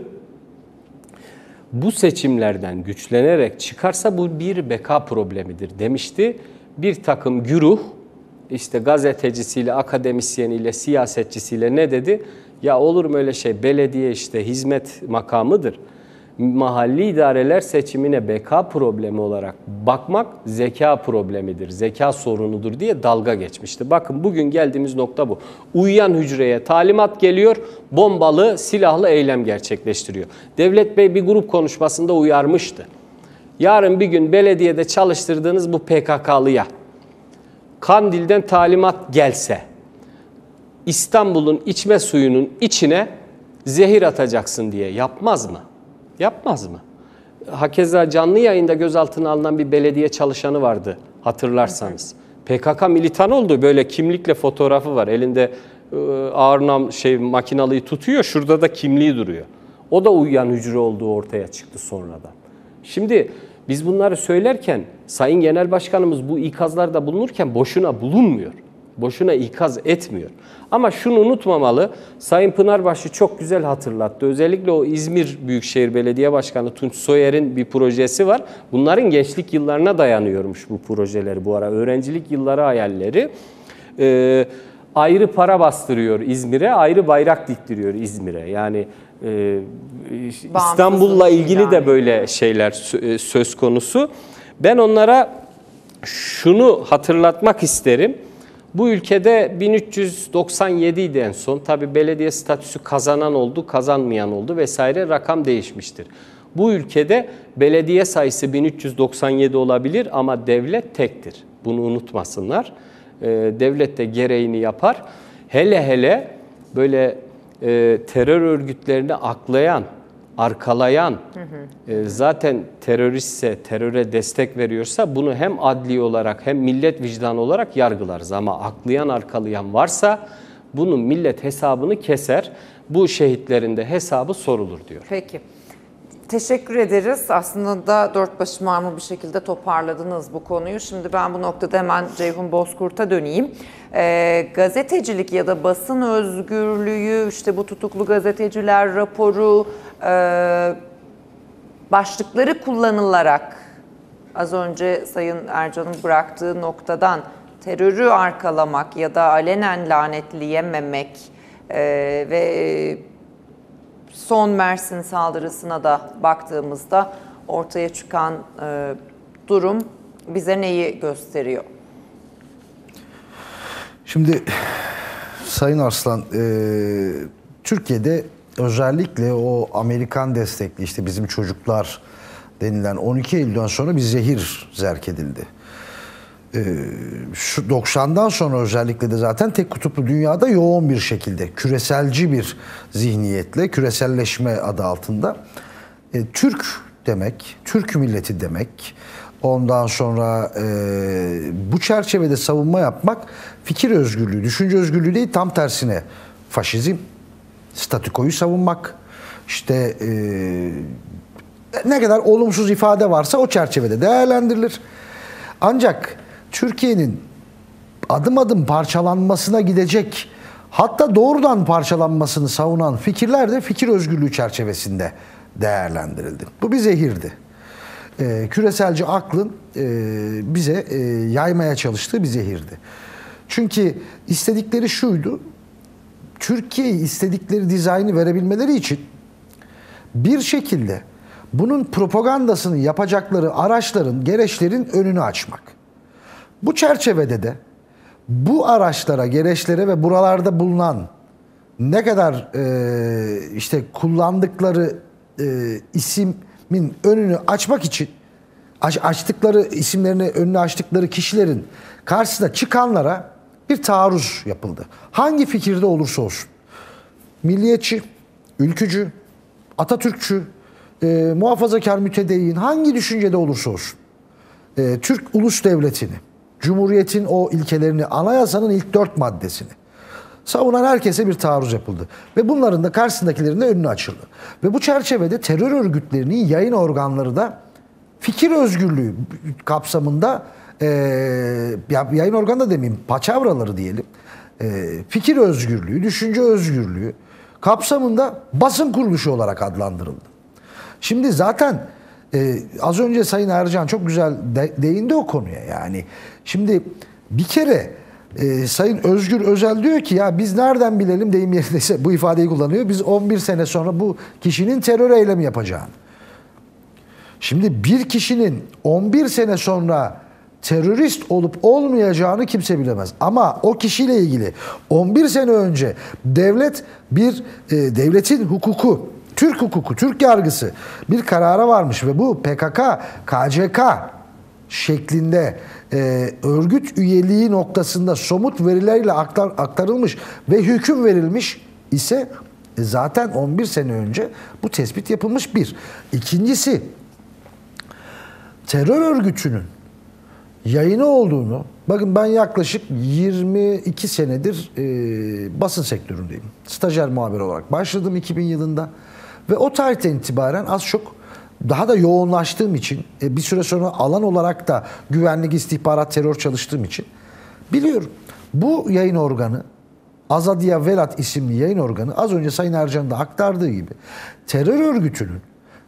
bu seçimlerden güçlenerek çıkarsa bu bir beka problemidir demişti. Bir takım güruh işte gazetecisiyle, akademisyeniyle, siyasetçisiyle ne dedi? Ya olur mu öyle şey? Belediye işte hizmet makamıdır. mahalli idareler seçimine beka problemi olarak bakmak zeka problemidir, zeka sorunudur diye dalga geçmişti. Bakın bugün geldiğimiz nokta bu. Uyuyan hücreye talimat geliyor, bombalı, silahlı eylem gerçekleştiriyor. Devlet Bey bir grup konuşmasında uyarmıştı. Yarın bir gün belediyede çalıştırdığınız bu P K K'lıya Kandil'den talimat gelse, İstanbul'un içme suyunun içine zehir atacaksın diye yapmaz mı? Yapmaz mı? Hakeza canlı yayında gözaltına alınan bir belediye çalışanı vardı hatırlarsanız. P K K militan oldu, böyle kimlikle fotoğrafı var. Elinde ağır nam şey makinalıyı tutuyor, şurada da kimliği duruyor. O da uyuyan hücre olduğu ortaya çıktı sonradan. Şimdi biz bunları söylerken Sayın Genel Başkanımız bu ikazlarda bulunurken boşuna bulunmuyor. Boşuna ikaz etmiyor. Ama şunu unutmamalı, Sayın Pınarbaşı çok güzel hatırlattı. Özellikle o İzmir Büyükşehir Belediye Başkanı Tunç Soyer'in bir projesi var. Bunların gençlik yıllarına dayanıyormuş bu projeleri bu ara. Öğrencilik yılları hayalleri. Ee, ayrı para bastırıyor İzmir'e, ayrı bayrak diktiriyor İzmir'e. Yani e, İstanbul'la ilgili yani de böyle şeyler söz konusu. Ben onlara şunu hatırlatmak isterim. Bu ülkede bin üç yüz doksan yedi idi en son. Tabii belediye statüsü kazanan oldu, kazanmayan oldu vesaire, rakam değişmiştir. Bu ülkede belediye sayısı bin üç yüz doksan yedi olabilir ama devlet tektir. Bunu unutmasınlar. Ee, devlet de gereğini yapar. Hele hele böyle e, terör örgütlerini aklayan, arkalayan, hı hı. E, zaten teröristse, teröre destek veriyorsa bunu hem adli olarak hem millet vicdanı olarak yargılarız. Ama aklayan, arkalayan varsa bunun millet hesabını keser. Bu şehitlerin de hesabı sorulur diyor. Peki. Teşekkür ederiz. Aslında da dört başı mamur bir şekilde toparladınız bu konuyu. Şimdi ben bu noktada hemen Ceyhun Bozkurt'a döneyim. Ee, gazetecilik ya da basın özgürlüğü, işte bu tutuklu gazeteciler raporu, e, başlıkları kullanılarak az önce Sayın Ercan'ın bıraktığı noktadan terörü arkalamak ya da alenen lanetleyememek e, ve son Mersin saldırısına da baktığımızda ortaya çıkan e, durum bize neyi gösteriyor? Şimdi Sayın Arslan, e, Türkiye'de özellikle o Amerikan destekli işte bizim çocuklar denilen on iki Eylül'den sonra bir zehir zerk edildi. E, şu doksandan sonra özellikle de zaten tek kutuplu dünyada yoğun bir şekilde küreselci bir zihniyetle, küreselleşme adı altında e, Türk demek, Türk milleti demek, ondan sonra e, bu çerçevede savunma yapmak fikir özgürlüğü, düşünce özgürlüğü değil, tam tersine faşizm, statükoyu savunmak, işte e, ne kadar olumsuz ifade varsa o çerçevede değerlendirilir. Ancak Türkiye'nin adım adım parçalanmasına gidecek, hatta doğrudan parçalanmasını savunan fikirler de fikir özgürlüğü çerçevesinde değerlendirildi. Bu bir zehirdi. Ee, küreselci aklın e, bize e, yaymaya çalıştığı bir zehirdi. Çünkü istedikleri şuydu, Türkiye'yi istedikleri dizaynı verebilmeleri için bir şekilde bunun propagandasını yapacakları araçların, gereçlerin önünü açmak. Bu çerçevede de bu araçlara, gereçlere ve buralarda bulunan ne kadar e, işte kullandıkları e, isimin önünü açmak için aç, açtıkları isimlerini önünü açtıkları kişilerin karşısına çıkanlara bir taarruz yapıldı. Hangi fikirde olursa olsun. Milliyetçi, ülkücü, Atatürkçü, e, muhafazakar, mütedeyyin, hangi düşüncede olursa olsun. E, Türk ulus devletini, Cumhuriyet'in o ilkelerini, anayasanın ilk dört maddesini savunan herkese bir taarruz yapıldı. Ve bunların da karşısındakilerin de önünü açıldı. Ve bu çerçevede terör örgütlerinin yayın organları da fikir özgürlüğü kapsamında e, yayın organı da demeyeyim, paçavraları diyelim, e, fikir özgürlüğü, düşünce özgürlüğü kapsamında basın kuruluşu olarak adlandırıldı. Şimdi zaten e, az önce Sayın Ercan çok güzel de, değindi o konuya yani. Şimdi bir kere e, Sayın Özgür Özel diyor ki ya biz nereden bilelim, deyim yerindeyse bu ifadeyi kullanıyor, biz on bir sene sonra bu kişinin terör eylemi yapacağını. Şimdi bir kişinin on bir sene sonra terörist olup olmayacağını kimse bilemez. Ama o kişiyle ilgili on bir sene önce devlet bir e, devletin hukuku, Türk hukuku, Türk yargısı bir karara varmış ve bu P K K, K C K şeklinde e, örgüt üyeliği noktasında somut verilerle aktar, aktarılmış ve hüküm verilmiş ise e, zaten on bir sene önce bu tespit yapılmış bir. İkincisi, terör örgütünün yayını olduğunu, bakın ben yaklaşık yirmi iki senedir e, basın sektöründeyim. Stajyer muhabir olarak başladım iki bin yılında ve o tarihten itibaren az çok daha da yoğunlaştığım için e, bir süre sonra alan olarak da güvenlik, istihbarat, terör çalıştığım için biliyorum. Bu yayın organı, Azadiya Velat isimli yayın organı, az önce Sayın Ercan'ın da aktardığı gibi terör örgütünün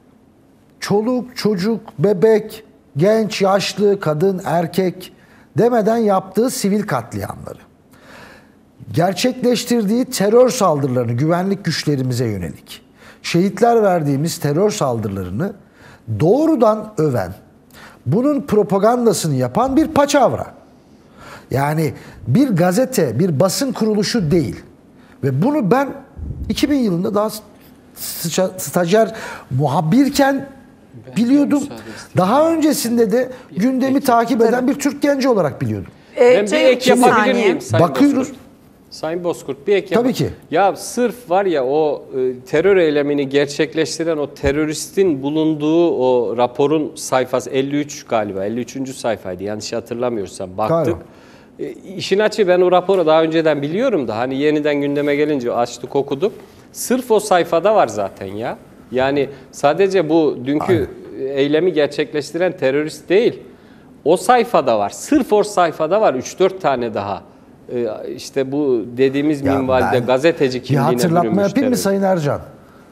çoluk, çocuk, bebek, genç, yaşlı, kadın, erkek demeden yaptığı sivil katliamları, gerçekleştirdiği terör saldırılarını güvenlik güçlerimize yönelik, şehitler verdiğimiz terör saldırılarını doğrudan öven, bunun propagandasını yapan bir paçavra. Yani bir gazete, bir basın kuruluşu değil. Ve bunu ben iki bin yılında daha stajyer muhabirken biliyordum. Daha öncesinde de gündemi takip eden bir Türk genci olarak biliyordum. Ee, Ben bir Ceyhun, ek yapabilir saniye. miyim Sayın Bakıyoruz. Bozkurt? Sayın Bozkurt bir ek yap. Tabii ki. Ya sırf var ya o e, terör eylemini gerçekleştiren o teröristin bulunduğu o raporun sayfası elli üç galiba elli üçüncü sayfaydı yanlış hatırlamıyorsam baktık. E, işin açığı ben o raporu daha önceden biliyorum da hani yeniden gündeme gelince açtık okuduk. Sırf o sayfada var zaten ya. Yani sadece bu dünkü Aynen. eylemi gerçekleştiren terörist değil. O sayfada var. Sırf o sayfada var üç dört tane daha. Ee, işte bu dediğimiz Ya minvalde gazeteci kimliğine bir hatırlatma bürünmüş yapayım mı terörist. Sayın Ercan?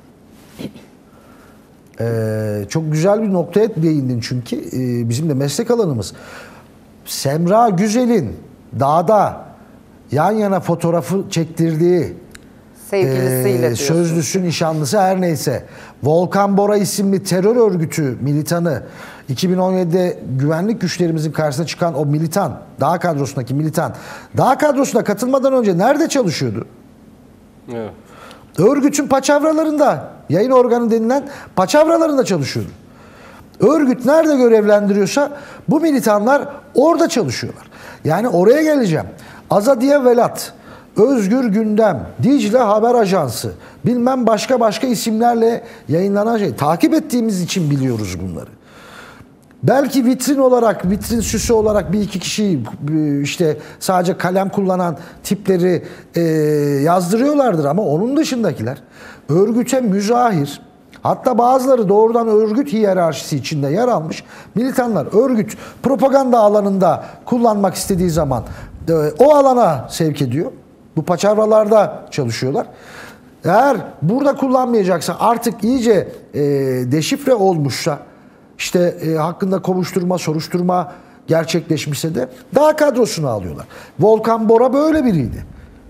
Ee, çok güzel bir noktaya değindin çünkü ee, bizim de meslek alanımız. Semra Güzel'in dağda yan yana fotoğrafı çektirdiği Sevgilisiyle Ee, sözlüsü, nişanlısı her neyse Volkan Bora isimli terör örgütü militanı iki bin on yedide güvenlik güçlerimizin karşısına çıkan o militan, dağ kadrosundaki militan dağ kadrosuna katılmadan önce nerede çalışıyordu? Evet. Örgütün paçavralarında, yayın organı denilen paçavralarında çalışıyordu. Örgüt nerede görevlendiriyorsa bu militanlar orada çalışıyorlar. Yani oraya geleceğim. Azadiye Velat, Özgür Gündem, Dicle Haber Ajansı, bilmem başka başka isimlerle yayınlanan şey. Takip ettiğimiz için biliyoruz bunları. Belki vitrin olarak, vitrin süsü olarak bir iki kişi işte sadece kalem kullanan tipleri e, yazdırıyorlardır ama onun dışındakiler örgüte müzahir, hatta bazıları doğrudan örgüt hiyerarşisi içinde yer almış militanlar örgüt propaganda alanında kullanmak istediği zaman e, o alana sevk ediyor. Bu paçavralarda çalışıyorlar. Eğer burada kullanmayacaksa artık iyice e, deşifre olmuşsa işte e, hakkında kovuşturma, soruşturma gerçekleşmişse de daha kadrosunu alıyorlar. Volkan Bora böyle biriydi.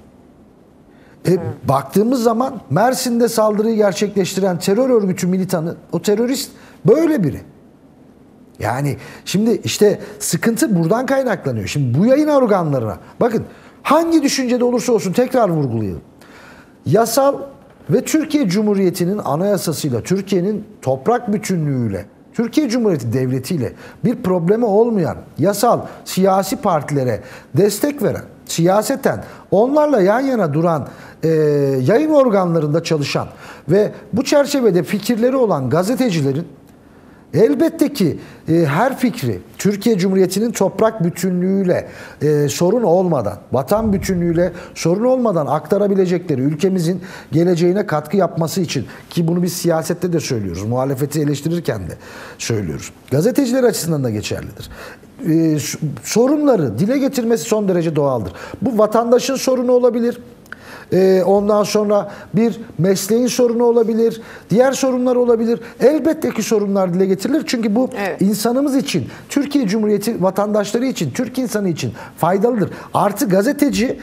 E, baktığımız zaman Mersin'de saldırıyı gerçekleştiren terör örgütü militanı, o terörist böyle biri. Yani şimdi işte sıkıntı buradan kaynaklanıyor. Şimdi bu yayın organlarına bakın hangi düşüncede olursa olsun tekrar vurgulayalım. Yasal ve Türkiye Cumhuriyeti'nin anayasasıyla, Türkiye'nin toprak bütünlüğüyle, Türkiye Cumhuriyeti Devleti'yle bir problemi olmayan yasal siyasi partilere destek veren, siyaseten onlarla yan yana duran e, yayın organlarında çalışan ve bu çerçevede fikirleri olan gazetecilerin elbette ki e, her fikri Türkiye Cumhuriyeti'nin toprak bütünlüğüyle e, sorun olmadan, vatan bütünlüğüyle sorun olmadan aktarabilecekleri, ülkemizin geleceğine katkı yapması için, ki bunu biz siyasette de söylüyoruz, muhalefeti eleştirirken de söylüyoruz. Gazeteciler açısından da geçerlidir. E, sorunları dile getirmesi son derece doğaldır. Bu vatandaşın sorunu olabilir. Ee, ondan sonra bir mesleğin sorunu olabilir, diğer sorunlar olabilir. Elbette ki sorunlar dile getirilir. Çünkü bu evet. insanımız için, Türkiye Cumhuriyeti vatandaşları için, Türk insanı için faydalıdır. Artı gazeteci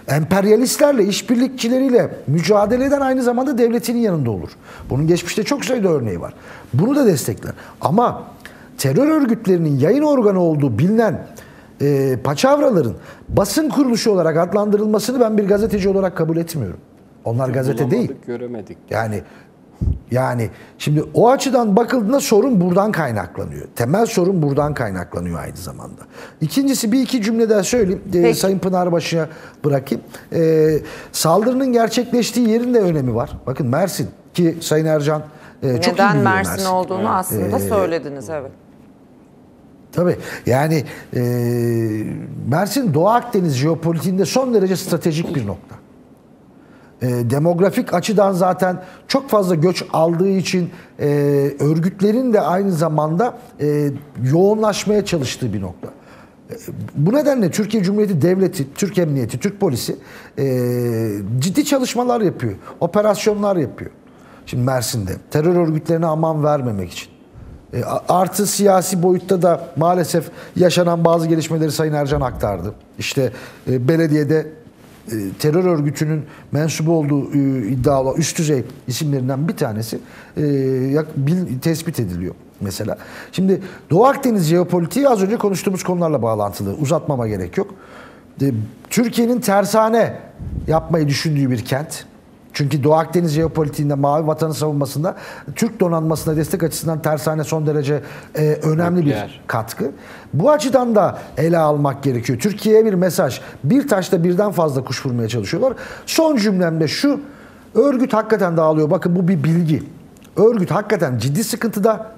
emperyalistlerle, işbirlikçileriyle mücadele eden aynı zamanda devletinin yanında olur. Bunun geçmişte çok sayıda örneği var. Bunu da destekler. Ama terör örgütlerinin yayın organı olduğu bilinen e, paçavraların basın kuruluşu olarak adlandırılmasını ben bir gazeteci olarak kabul etmiyorum. Onlar gazete Bulamadık, değil. göremedik. Yani yani şimdi o açıdan bakıldığında sorun buradan kaynaklanıyor. Temel sorun buradan kaynaklanıyor aynı zamanda. İkincisi, bir iki cümle daha söyleyeyim. Ee, Sayın Pınarbaşı'ya bırakayım. Ee, saldırının gerçekleştiği yerin de önemi var. Bakın Mersin ki Sayın Ercan e, çok iyi Neden biliyor Mersin, Mersin olduğunu Evet. aslında Ee, söylediniz, evet. Tabii yani e, Mersin Doğu Akdeniz jeopolitiğinde son derece stratejik bir nokta. E, demografik açıdan zaten çok fazla göç aldığı için e, örgütlerin de aynı zamanda e, yoğunlaşmaya çalıştığı bir nokta. E, bu nedenle Türkiye Cumhuriyeti Devleti, Türk Emniyeti, Türk Polisi e, ciddi çalışmalar yapıyor, operasyonlar yapıyor. Şimdi Mersin'de terör örgütlerine aman vermemek için. E, artı siyasi boyutta da maalesef yaşanan bazı gelişmeleri Sayın Ercan aktardı. İşte e, belediyede e, terör örgütünün mensubu olduğu e, iddialı üst düzey isimlerinden bir tanesi e, yak, bil, tespit ediliyor mesela. Şimdi Doğu Akdeniz jeopolitiği az önce konuştuğumuz konularla bağlantılı. Uzatmama gerek yok. E, Türkiye'nin tersane yapmayı düşündüğü bir kent. Çünkü Doğu Akdeniz jeopolitiğinde, mavi vatanı savunmasında Türk donanmasına destek açısından tersane son derece e, önemli bir katkı. Bu açıdan da ele almak gerekiyor. Türkiye'ye bir mesaj. Bir taşla birden fazla kuş vurmaya çalışıyorlar. Son cümlemde şu: örgüt hakikaten dağılıyor. Bakın bu bir bilgi. Örgüt hakikaten ciddi sıkıntıda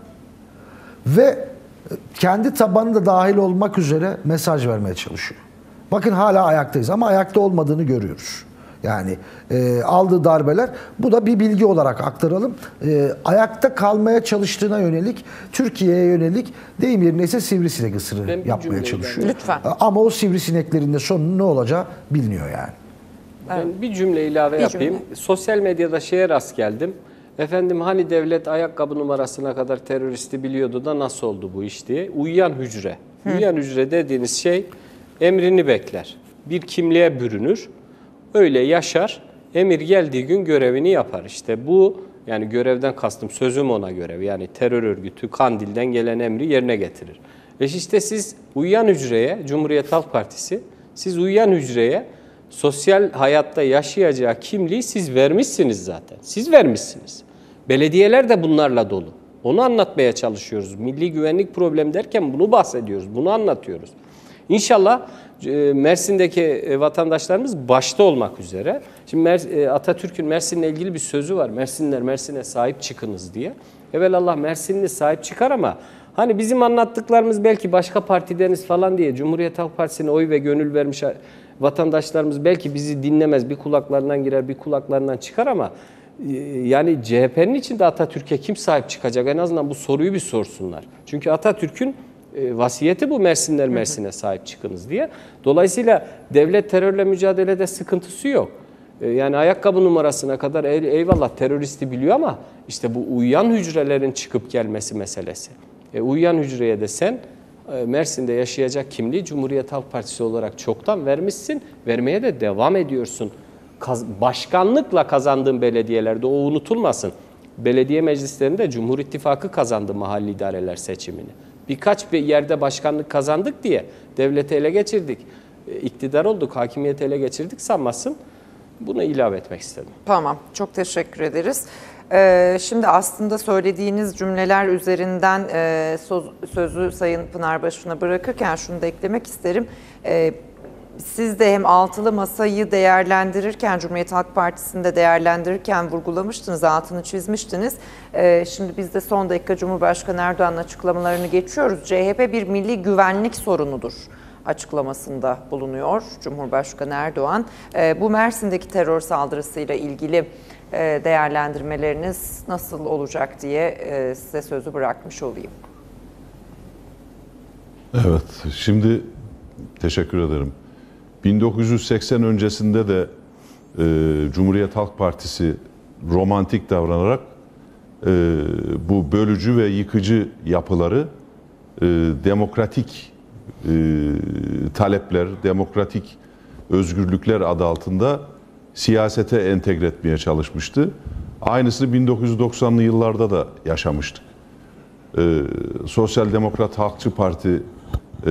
ve kendi tabanı da dahil olmak üzere mesaj vermeye çalışıyor. Bakın hala ayaktayız ama ayakta olmadığını görüyoruz. Yani e, aldığı darbeler, bu da bir bilgi olarak aktaralım. E, ayakta kalmaya çalıştığına yönelik, Türkiye'ye yönelik deyim yerine ise sivrisinek ısırı yapmaya çalışıyor. Lütfen. Ama o sivrisineklerin de sonu ne olacağı biliniyor yani. Ben bir cümle ilave Bir yapayım. cümle. Sosyal medyada şeye rast geldim. Efendim hani devlet ayakkabı numarasına kadar teröristi biliyordu da nasıl oldu bu iş diye. Uyuyan hücre. Hı. Uyuyan hücre dediğiniz şey emrini bekler. Bir kimliğe bürünür. Öyle yaşar. Emir geldiği gün görevini yapar. İşte bu, yani görevden kastım sözüm ona görev. Yani terör örgütü Kandil'den gelen emri yerine getirir. Ve işte siz uyuyan hücreye, Cumhuriyet Halk Partisi, siz uyuyan hücreye sosyal hayatta yaşayacağı kimliği siz vermişsiniz zaten. Siz vermişsiniz. Belediyeler de bunlarla dolu. Onu anlatmaya çalışıyoruz. Milli güvenlik problemi derken bunu bahsediyoruz. Bunu anlatıyoruz. İnşallah Mersin'deki vatandaşlarımız başta olmak üzere. Şimdi Atatürk'ün Mersin'le ilgili bir sözü var. Mersinler Mersin'e sahip çıkınız diye. Evelallah Mersinli sahip çıkar ama hani bizim anlattıklarımız belki başka partideniz falan diye Cumhuriyet Halk Partisi'ne oy ve gönül vermiş vatandaşlarımız belki bizi dinlemez. Bir kulaklarından girer, bir kulaklarından çıkar ama yani C H P'nin içinde Atatürk'e kim sahip çıkacak? En azından bu soruyu bir sorsunlar. Çünkü Atatürk'ün vasiyeti bu, Mersinler Mersin'e sahip çıkınız diye. Dolayısıyla devlet terörle mücadelede sıkıntısı yok. Yani ayakkabı numarasına kadar eyvallah teröristi biliyor ama işte bu uyuyan hücrelerin çıkıp gelmesi meselesi. E, uyuyan hücreye de sen Mersin'de yaşayacak kimliği Cumhuriyet Halk Partisi olarak çoktan vermişsin. Vermeye de devam ediyorsun. Kaz- başkanlıkla kazandığın belediyelerde o unutulmasın. Belediye meclislerinde Cumhur İttifakı kazandı mahalli idareler seçimini. Birkaç bir yerde başkanlık kazandık diye devleti ele geçirdik. İktidar olduk, hakimiyeti ele geçirdik sanmasın. Bunu ilave etmek istedim. Tamam, çok teşekkür ederiz. Ee, şimdi aslında söylediğiniz cümleler üzerinden e, söz, sözü Sayın Pınarbaşı'na bırakırken şunu da eklemek isterim. Ee, siz de hem altılı masayı değerlendirirken, Cumhuriyet Halk Partisi'nde değerlendirirken vurgulamıştınız, altını çizmiştiniz. Ee, şimdi biz de son dakika Cumhurbaşkanı Erdoğan'ın açıklamalarını geçiyoruz. C H P bir milli güvenlik sorunudur açıklamasında bulunuyor Cumhurbaşkanı Erdoğan. Ee, bu Mersin'deki terör saldırısıyla ilgili e, değerlendirmeleriniz nasıl olacak diye e, size sözü bırakmış olayım. Evet, şimdi teşekkür ederim. bin dokuz yüz seksen öncesinde de e, Cumhuriyet Halk Partisi romantik davranarak e, bu bölücü ve yıkıcı yapıları e, demokratik e, talepler, demokratik özgürlükler adı altında siyasete entegre etmeye çalışmıştı. Aynısını bin dokuz yüz doksanlı yıllarda da yaşamıştık. Ee, Sosyal Demokrat Halkçı Parti e,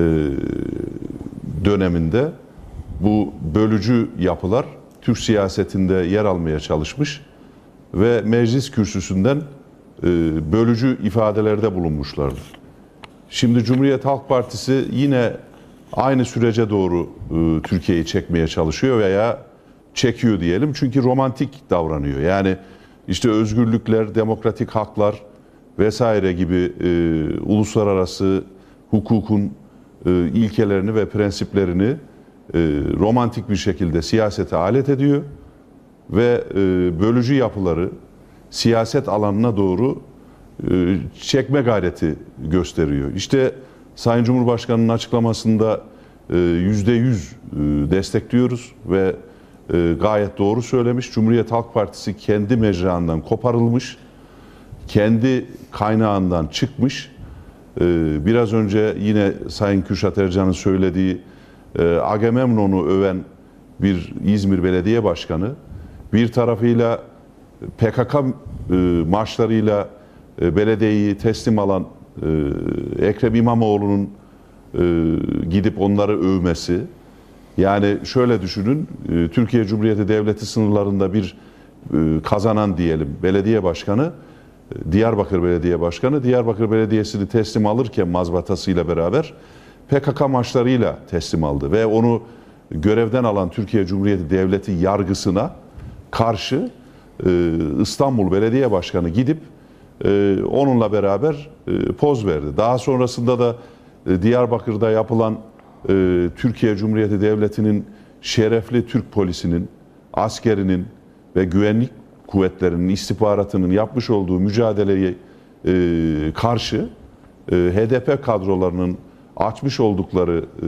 döneminde bu bölücü yapılar Türk siyasetinde yer almaya çalışmış ve meclis kürsüsünden e, bölücü ifadelerde bulunmuşlardı. Şimdi Cumhuriyet Halk Partisi yine aynı sürece doğru e, Türkiye'yi çekmeye çalışıyor veya çekiyor diyelim. Çünkü romantik davranıyor. Yani işte özgürlükler, demokratik haklar vesaire gibi e, uluslararası hukukun e, ilkelerini ve prensiplerini e, romantik bir şekilde siyasete alet ediyor ve e, bölücü yapıları siyaset alanına doğru e, çekme gayreti gösteriyor. İşte Sayın Cumhurbaşkanı'nın açıklamasında e, yüzde yüz e, destekliyoruz ve e, gayet doğru söylemiş. Cumhuriyet Halk Partisi kendi mecrasından koparılmış, kendi kaynağından çıkmış. E, biraz önce yine Sayın Kürşat Ercan'ın söylediği e, Agamemnon'u öven bir İzmir Belediye Başkanı, bir tarafıyla P K K e, marşlarıyla e, belediyeyi teslim alan e, Ekrem İmamoğlu'nun e, gidip onları övmesi. Yani şöyle düşünün, e, Türkiye Cumhuriyeti Devleti sınırlarında bir e, kazanan diyelim belediye başkanı, e, Diyarbakır Belediye Başkanı, Diyarbakır Belediyesi'ni teslim alırken mazbatasıyla beraber P K K marşlarıyla teslim aldı ve onu görevden alan Türkiye Cumhuriyeti Devleti yargısına karşı e, İstanbul Belediye Başkanı gidip e, onunla beraber e, poz verdi. Daha sonrasında da e, Diyarbakır'da yapılan e, Türkiye Cumhuriyeti Devleti'nin şerefli Türk polisinin, askerinin ve güvenlik kuvvetlerinin, istihbaratının yapmış olduğu mücadeleye e, karşı e, H D P kadrolarının açmış oldukları e,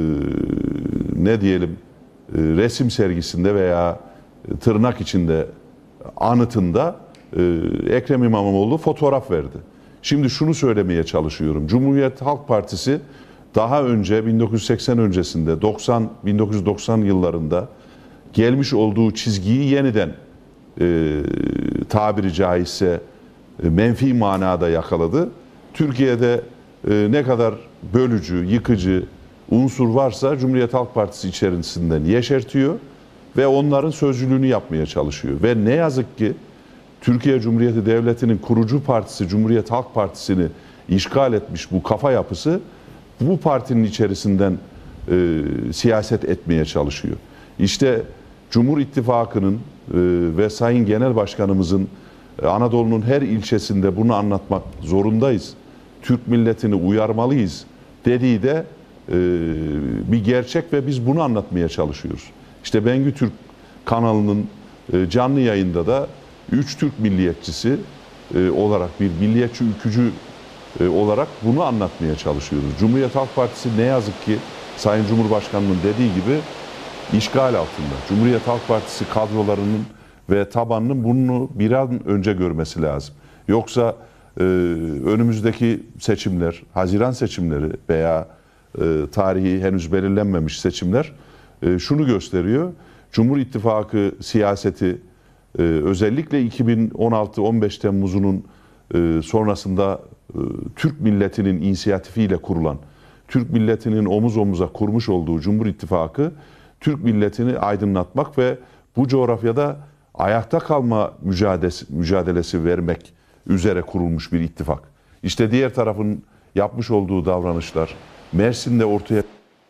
ne diyelim e, resim sergisinde veya e, tırnak içinde anıtında e, Ekrem İmamoğlu fotoğraf verdi. Şimdi şunu söylemeye çalışıyorum. Cumhuriyet Halk Partisi daha önce bin dokuz yüz seksen öncesinde doksan bin dokuz yüz doksan yıllarında gelmiş olduğu çizgiyi yeniden e, tabiri caizse e, menfi manada yakaladı. Türkiye'de e, ne kadar bölücü, yıkıcı unsur varsa Cumhuriyet Halk Partisi içerisinden yeşertiyor ve onların sözcülüğünü yapmaya çalışıyor. Ve ne yazık ki Türkiye Cumhuriyeti Devleti'nin kurucu partisi Cumhuriyet Halk Partisi'ni işgal etmiş bu kafa yapısı bu partinin içerisinden e, siyaset etmeye çalışıyor. İşte Cumhur İttifakı'nın e, ve Sayın Genel Başkanımızın e, Anadolu'nun her ilçesinde bunu anlatmak zorundayız. Türk milletini uyarmalıyız dediği de e, bir gerçek ve biz bunu anlatmaya çalışıyoruz. İşte Bengü Türk kanalının e, canlı yayında da üç Türk milliyetçisi e, olarak bir milliyetçi ülkücü e, olarak bunu anlatmaya çalışıyoruz. Cumhuriyet Halk Partisi ne yazık ki Sayın Cumhurbaşkanı'nın dediği gibi işgal altında. Cumhuriyet Halk Partisi kadrolarının ve tabanının bunu bir an önce görmesi lazım. Yoksa e, önümüzdeki seçimler, Haziran seçimleri veya e, tarihi henüz belirlenmemiş seçimler e, şunu gösteriyor. Cumhur İttifakı siyaseti e, özellikle iki bin on altı on beş Temmuz'unun e, sonrasında e, Türk milletinin inisiyatifiyle kurulan, Türk milletinin omuz omuza kurmuş olduğu Cumhur İttifakı, Türk milletini aydınlatmak ve bu coğrafyada ayakta kalma mücadelesi, mücadelesi vermek üzere kurulmuş bir ittifak. İşte diğer tarafın yapmış olduğu davranışlar, Mersin'de ortaya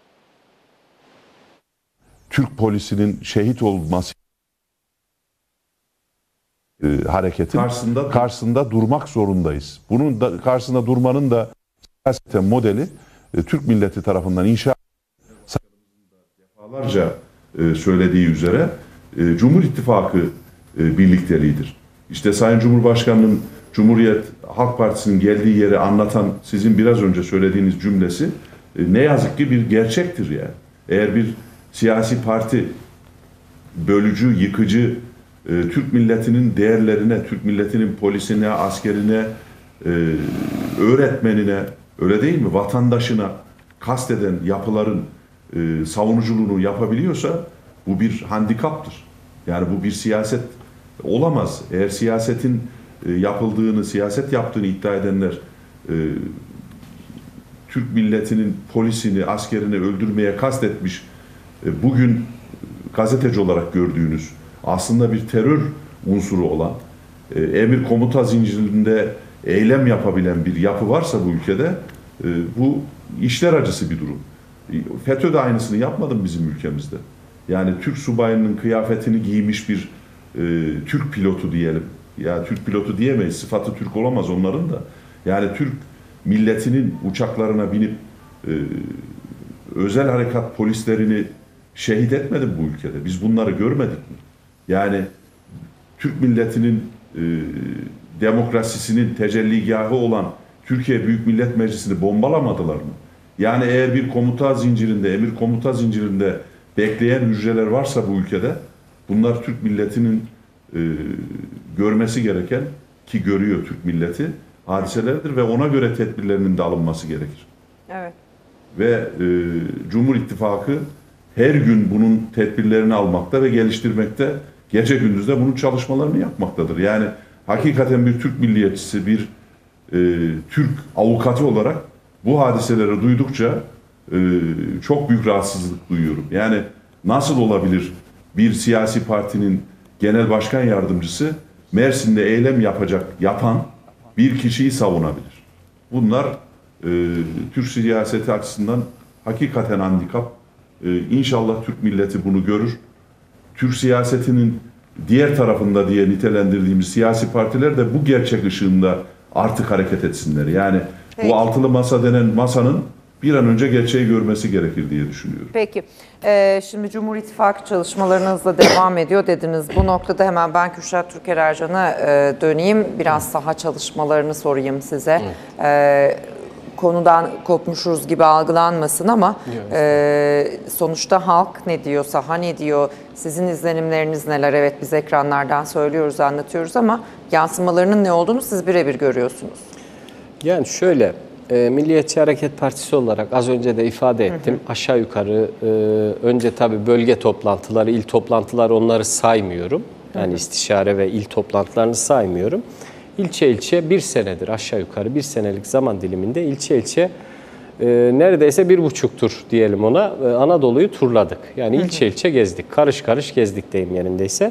Türk polisinin şehit olması e, hareketin karşısında, karşısında durmak zorundayız. Bunun da, karşısında durmanın da siyaseten modeli e, Türk milleti tarafından inşa defalarca e, söylediği üzere e, Cumhur İttifakı e, birlikteliğidir. İşte Sayın Cumhurbaşkanı'nın Cumhuriyet Halk Partisi'nin geldiği yeri anlatan sizin biraz önce söylediğiniz cümlesi e, ne yazık ki bir gerçektir yani. Eğer bir siyasi parti bölücü, yıkıcı, e, Türk milletinin değerlerine, Türk milletinin polisine, askerine, e, öğretmenine, öyle değil mi, vatandaşına kasteden yapıların e, savunuculuğunu yapabiliyorsa Bu bir handikaptır. Yani bu bir siyaset olamaz. Eğer siyasetin e, yapıldığını, siyaset yaptığını iddia edenler e, Türk milletinin polisini, askerini öldürmeye kastetmiş, e, bugün gazeteci olarak gördüğünüz aslında bir terör unsuru olan, e, emir komuta zincirinde eylem yapabilen bir yapı varsa bu ülkede, e, bu işler acısı bir durum. E, FETÖ de aynısını yapmadı mı bizim ülkemizde? Yani Türk subayının kıyafetini giymiş bir e, Türk pilotu diyelim. Ya Türk pilotu diyemeyiz, sıfatı Türk olamaz onların da. Yani Türk milletinin uçaklarına binip e, özel harekat polislerini şehit etmedi bu ülkede. Biz bunları görmedik mi? Yani Türk milletinin e, demokrasisinin tecelligahı olan Türkiye Büyük Millet Meclisi'ni bombalamadılar mı? Yani eğer bir komuta zincirinde, emir komuta zincirinde bekleyen hücreler varsa bu ülkede, bunlar Türk milletinin e, görmesi gereken, ki görüyor Türk milleti, hadiselerdir ve ona göre tedbirlerinin de alınması gerekir. Evet. Ve e, Cumhur İttifakı her gün bunun tedbirlerini almakta ve geliştirmekte, gece gündüz de bunun çalışmalarını yapmaktadır. Yani hakikaten bir Türk milliyetçisi, bir e, Türk avukatı olarak bu hadiseleri duydukça e, çok büyük rahatsızlık duyuyorum. Yani nasıl olabilir bir siyasi partinin genel başkan yardımcısı Mersin'de eylem yapacak, yapan bir kişiyi savunabilir? Bunlar e, Türk siyaseti açısından hakikaten handikap. E, İnşallah Türk milleti bunu görür. Türk siyasetinin diğer tarafında diye nitelendirdiğimiz siyasi partiler de bu gerçek ışığında artık hareket etsinler. Yani Peki. bu altılı masa denen masanın bir an önce gerçeği görmesi gerekir diye düşünüyorum. Peki, ee, şimdi Cumhur İttifakı çalışmalarınız da devam ediyor dediniz. Bu noktada hemen ben Kürşat Türker Ercan'a e, döneyim. Biraz saha çalışmalarını sorayım size. E, konudan kopmuşuz gibi algılanmasın ama e, sonuçta halk ne diyor, saha ne diyor, sizin izlenimleriniz neler? Evet, biz ekranlardan söylüyoruz, anlatıyoruz ama yansımalarının ne olduğunu siz birebir görüyorsunuz. Yani şöyle, e, Milliyetçi Hareket Partisi olarak az önce de ifade ettim. Hı hı. Aşağı yukarı e, önce tabii bölge toplantıları, il toplantıları, onları saymıyorum. Yani hı hı. istişare ve il toplantılarını saymıyorum. İlçe ilçe bir senedir aşağı yukarı bir senelik zaman diliminde ilçe ilçe e, neredeyse bir buçuk tur diyelim ona e, Anadolu'yu turladık. Yani ilçe ilçe gezdik. Karış karış gezdik deyim yerindeyse.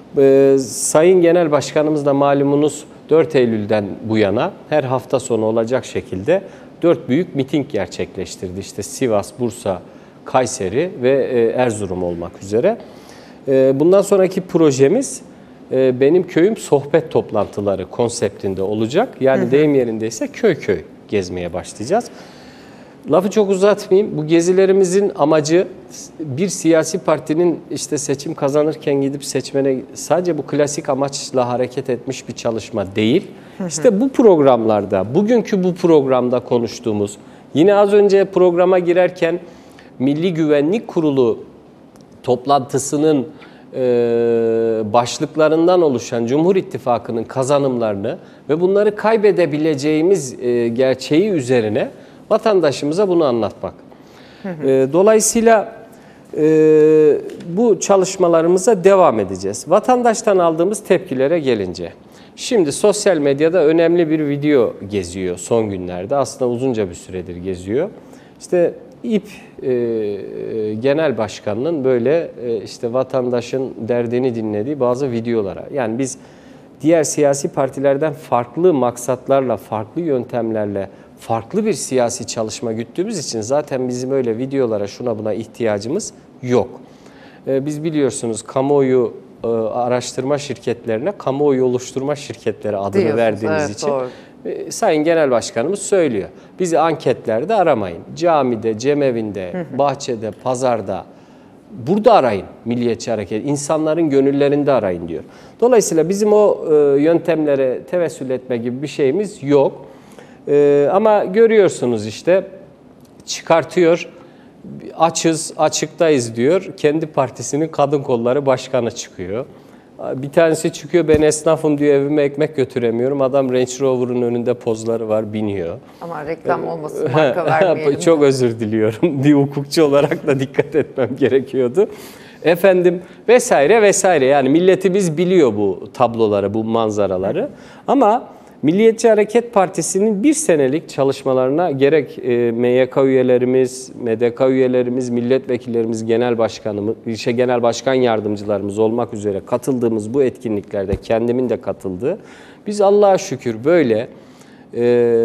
E, Sayın Genel Başkanımız da malumunuz dört Eylül'den bu yana her hafta sonu olacak şekilde dört büyük miting gerçekleştirdi. İşte Sivas, Bursa, Kayseri ve e, Erzurum olmak üzere. E, bundan sonraki projemiz Benim Köyüm sohbet toplantıları konseptinde olacak. Yani hı hı. deyim yerindeyse köy köy gezmeye başlayacağız. Lafı çok uzatmayayım. Bu gezilerimizin amacı bir siyasi partinin işte seçim kazanırken gidip seçmene sadece bu klasik amaçla hareket etmiş bir çalışma değil. Hı hı. İşte bu programlarda, bugünkü bu programda konuştuğumuz, yine az önce programa girerken Milli Güvenlik Kurulu toplantısının başlıklarından oluşan Cumhur İttifakı'nın kazanımlarını ve bunları kaybedebileceğimiz gerçeği üzerine vatandaşımıza bunu anlatmak. Hı hı. Dolayısıyla bu çalışmalarımıza devam edeceğiz. Vatandaştan aldığımız tepkilere gelince, şimdi sosyal medyada önemli bir video geziyor son günlerde. Aslında uzunca bir süredir geziyor. İşte İP e, Genel Başkanı'nın böyle e, işte vatandaşın derdini dinlediği bazı videolara. Yani biz diğer siyasi partilerden farklı maksatlarla, farklı yöntemlerle, farklı bir siyasi çalışma güttüğümüz için zaten bizim öyle videolara, şuna buna ihtiyacımız yok. E, biz biliyorsunuz kamuoyu e, araştırma şirketlerine kamuoyu oluşturma şirketleri adını Diyorsunuz, verdiğimiz evet, için. Doğru. Sayın Genel Başkanımız söylüyor. Bizi anketlerde aramayın. Camide, cemevinde, hı hı. bahçede, pazarda, burada arayın Milliyetçi Hareket. İnsanların gönüllerinde arayın diyor. Dolayısıyla bizim o e, yöntemlere tevessül etme gibi bir şeyimiz yok. E, ama görüyorsunuz işte çıkartıyor. Açız, açıktayız diyor. Kendi partisinin kadın kolları başkanı çıkıyor. Bir tanesi çıkıyor, ben esnafım diyor, evime ekmek götüremiyorum. Adam Range Rover'ın önünde pozları var, biniyor. Ama reklam olmasın, marka vermeyelim. Çok özür diliyorum. Bir hukukçu olarak da dikkat etmem gerekiyordu. Efendim vesaire vesaire. Yani milletimiz biliyor bu tabloları, bu manzaraları. Ama Milliyetçi Hareket Partisi'nin bir senelik çalışmalarına gerek e, M Y K üyelerimiz, M D K üyelerimiz, milletvekillerimiz, genel başkanımız, ilçe genel başkan yardımcılarımız olmak üzere katıldığımız bu etkinliklerde kendimin de katıldığı, biz Allah'a şükür böyle e,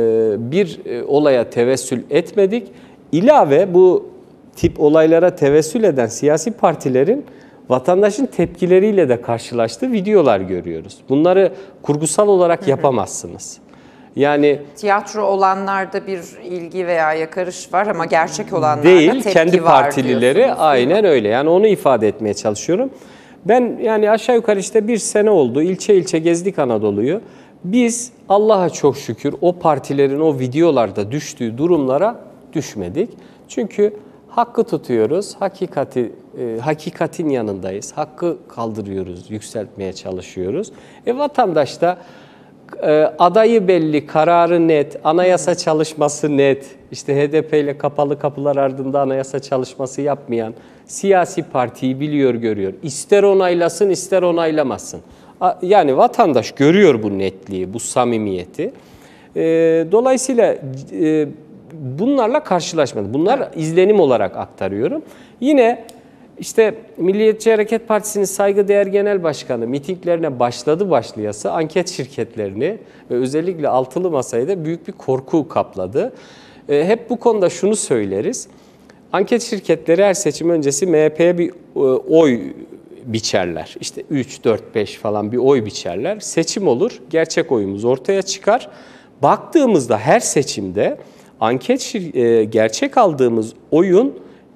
bir e, olaya tevessül etmedik. İlave bu tip olaylara tevessül eden siyasi partilerin vatandaşın tepkileriyle de karşılaştığı videolar görüyoruz. Bunları kurgusal olarak yapamazsınız. Yani tiyatro olanlarda bir ilgi veya yakarış var ama gerçek olanlarda değil, tepki kendi var partilileri diyorsunuz, aynen öyle. Yani onu ifade etmeye çalışıyorum. Ben yani aşağı yukarı işte bir sene oldu. İlçe ilçe gezdik Anadolu'yu. Biz Allah'a çok şükür o partilerin o videolarda düştüğü durumlara düşmedik. Çünkü hakkı tutuyoruz, hakikati, e, hakikatin yanındayız, hakkı kaldırıyoruz, yükseltmeye çalışıyoruz. E, vatandaş da e, adayı belli, kararı net, anayasa çalışması net, işte H D P ile kapalı kapılar ardında anayasa çalışması yapmayan siyasi partiyi biliyor, görüyor. İster onaylasın, ister onaylamasın. Yani vatandaş görüyor bu netliği, bu samimiyeti. E, dolayısıyla e, bunlarla karşılaşmadım. Bunlar evet. izlenim olarak aktarıyorum. Yine işte Milliyetçi Hareket Partisi'nin saygıdeğer genel başkanı mitinglerine başladı başlayası anket şirketlerini ve özellikle altılı masayı da büyük bir korku kapladı. E, hep bu konuda şunu söyleriz. Anket şirketleri her seçim öncesi M H P'ye bir e, oy biçerler. İşte üç, dört, beş falan bir oy biçerler. Seçim olur, gerçek oyumuz ortaya çıkar. Baktığımızda her seçimde anket e, gerçek aldığımız oyun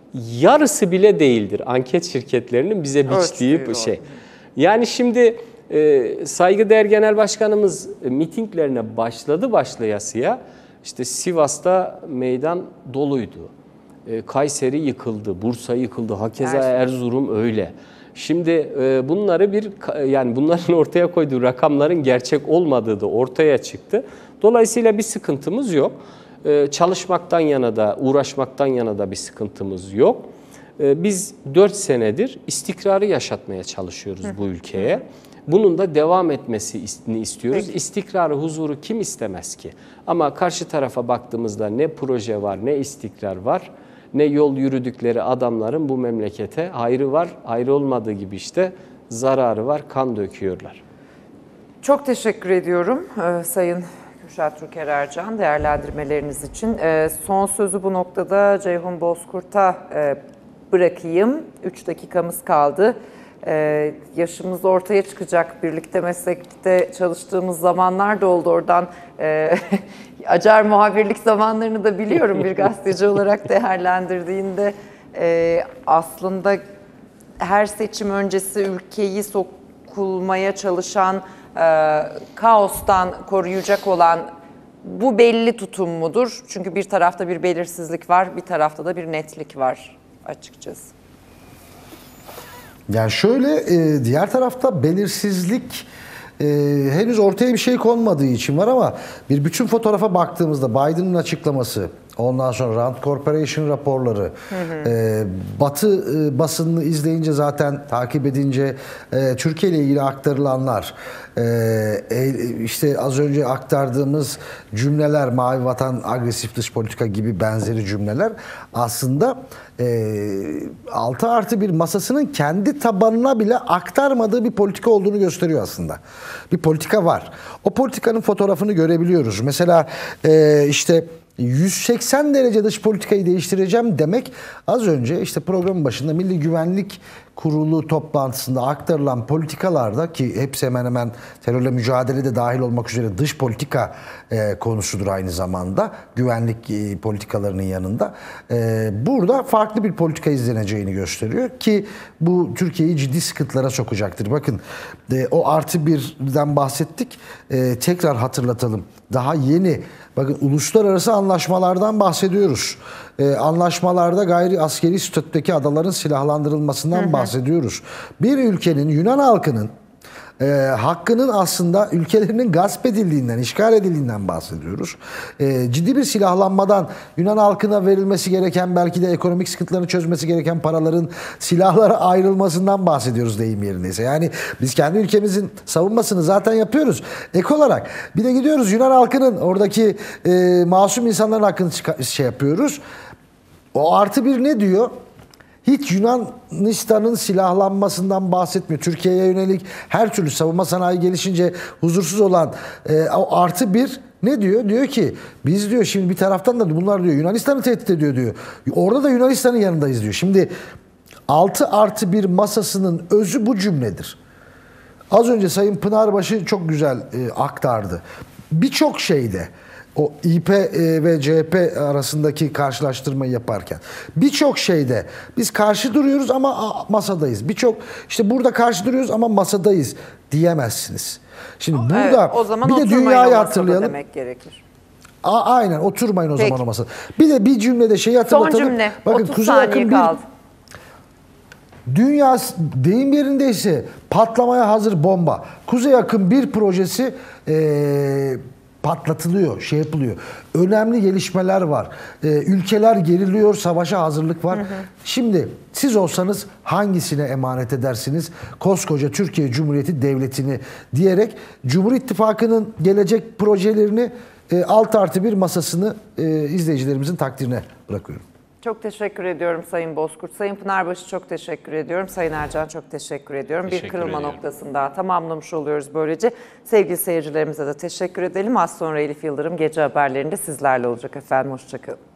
yarısı bile değildir. Anket şirketlerinin bize biçtiği bu şey. Yani şimdi e, saygıdeğer genel başkanımız e, mitinglerine başladı başlayasıya işte Sivas'ta meydan doluydu. E, Kayseri yıkıldı, Bursa yıkıldı, hakeza Erzurum öyle. Şimdi e, bunları bir yani bunların ortaya koyduğu rakamların gerçek olmadığı da ortaya çıktı. Dolayısıyla bir sıkıntımız yok. Çalışmaktan yana da, uğraşmaktan yana da bir sıkıntımız yok. Biz dört senedir istikrarı yaşatmaya çalışıyoruz bu ülkeye. Bunun da devam etmesini istiyoruz. Peki. İstikrarı, huzuru kim istemez ki? Ama karşı tarafa baktığımızda ne proje var, ne istikrar var, ne yol yürüdükleri adamların bu memlekete hayrı var. Hayrı olmadığı gibi işte zararı var, kan döküyorlar. Çok teşekkür ediyorum e, Sayın Kürşat Türker Ercan değerlendirmeleriniz için. E, son sözü bu noktada Ceyhun Bozkurt'a e, bırakayım. üç dakikamız kaldı. E, yaşımız ortaya çıkacak. Birlikte meslekte çalıştığımız zamanlar da oldu. Oradan e, acar muhabirlik zamanlarını da biliyorum bir gazeteci olarak değerlendirdiğinde. E, aslında her seçim öncesi ülkeyi sokulmaya çalışan, e, kaostan koruyacak olan bu belli tutum mudur? Çünkü bir tarafta bir belirsizlik var, bir tarafta da bir netlik var açıkçası. Yani şöyle, e, diğer tarafta belirsizlik e, henüz ortaya bir şey konmadığı için var ama bir bütün fotoğrafa baktığımızda Biden'ın açıklaması, ondan sonra Rand Corporation raporları, hı hı. E, Batı e, basınını izleyince zaten takip edince e, Türkiye ile ilgili aktarılanlar, e, işte az önce aktardığımız cümleler, Mavi Vatan, agresif dış politika gibi benzeri cümleler aslında e, altı artı bir masasının kendi tabanına bile aktarmadığı bir politika olduğunu gösteriyor aslında. Bir politika var. O politikanın fotoğrafını görebiliyoruz. Mesela e, işte yüz seksen derece dış politikayı değiştireceğim demek, az önce işte programın başında Milli Güvenlik Kurulu toplantısında aktarılan politikalarda, ki hepsi hemen hemen terörle mücadelede dahil olmak üzere dış politika e, konusudur aynı zamanda, güvenlik e, politikalarının yanında. E, burada farklı bir politika izleneceğini gösteriyor ki bu Türkiye'yi ciddi sıkıntılara sokacaktır. Bakın e, o artı birden bahsettik. E, tekrar hatırlatalım. Daha yeni, bakın, uluslararası anlaşmalardan bahsediyoruz. Ee, anlaşmalarda gayri askeri statüdeki adaların silahlandırılmasından hı hı. bahsediyoruz. Bir ülkenin, Yunan halkının e, hakkının aslında ülkelerinin gasp edildiğinden, işgal edildiğinden bahsediyoruz. E, ciddi bir silahlanmadan, Yunan halkına verilmesi gereken, belki de ekonomik sıkıntılarını çözmesi gereken paraların silahlara ayrılmasından bahsediyoruz deyim yerindeyse. Yani biz kendi ülkemizin savunmasını zaten yapıyoruz. Ek olarak bir de gidiyoruz Yunan halkının, oradaki e, masum insanların hakkını şey yapıyoruz. O artı bir ne diyor? Hiç Yunanistan'ın silahlanmasından bahsetmiyor. Türkiye'ye yönelik her türlü savunma sanayi gelişince huzursuz olan e, o artı bir ne diyor? Diyor ki biz diyor şimdi bir taraftan da bunlar diyor Yunanistan'ı tehdit ediyor diyor. Orada da Yunanistan'ın yanındayız diyor. Şimdi altı artı bir masasının özü bu cümledir. Az önce Sayın Pınarbaşı çok güzel e, aktardı. Birçok şeyde o İ P e, ve C H P arasındaki karşılaştırmayı yaparken birçok şeyde biz karşı duruyoruz ama masadayız. Birçok işte burada karşı duruyoruz ama masadayız diyemezsiniz. Şimdi burada Evet, o zaman bir de oturmayın o dünyayı masada hatırlayalım. demek gerekir. A, aynen oturmayın o Peki. zaman o masada. Bir de bir cümlede şeyi hatırlatalım. Son cümle. Bakın, otuz Kuzey saniye Akım bir kaldı. dünya deyim yerindeyse patlamaya hazır bomba. Kuzey Akım bir projesi ee, patlatılıyor, şey yapılıyor. Önemli gelişmeler var. Ee, ülkeler geriliyor, savaşa hazırlık var. Hı hı. Şimdi siz olsanız hangisine emanet edersiniz? Koskoca Türkiye Cumhuriyeti Devleti'ni diyerek Cumhur İttifakı'nın gelecek projelerini e, altı artı bir masasını e, izleyicilerimizin takdirine bırakıyorum. Çok teşekkür ediyorum Sayın Bozkurt. Sayın Pınarbaşı çok teşekkür ediyorum. Sayın Ercan çok teşekkür ediyorum. Teşekkür bir kırılma ediyorum. noktasını daha tamamlamış oluyoruz böylece. Sevgili seyircilerimize de teşekkür edelim. Az sonra Elif Yıldırım gece haberlerinde sizlerle olacak efendim. Hoşçakalın.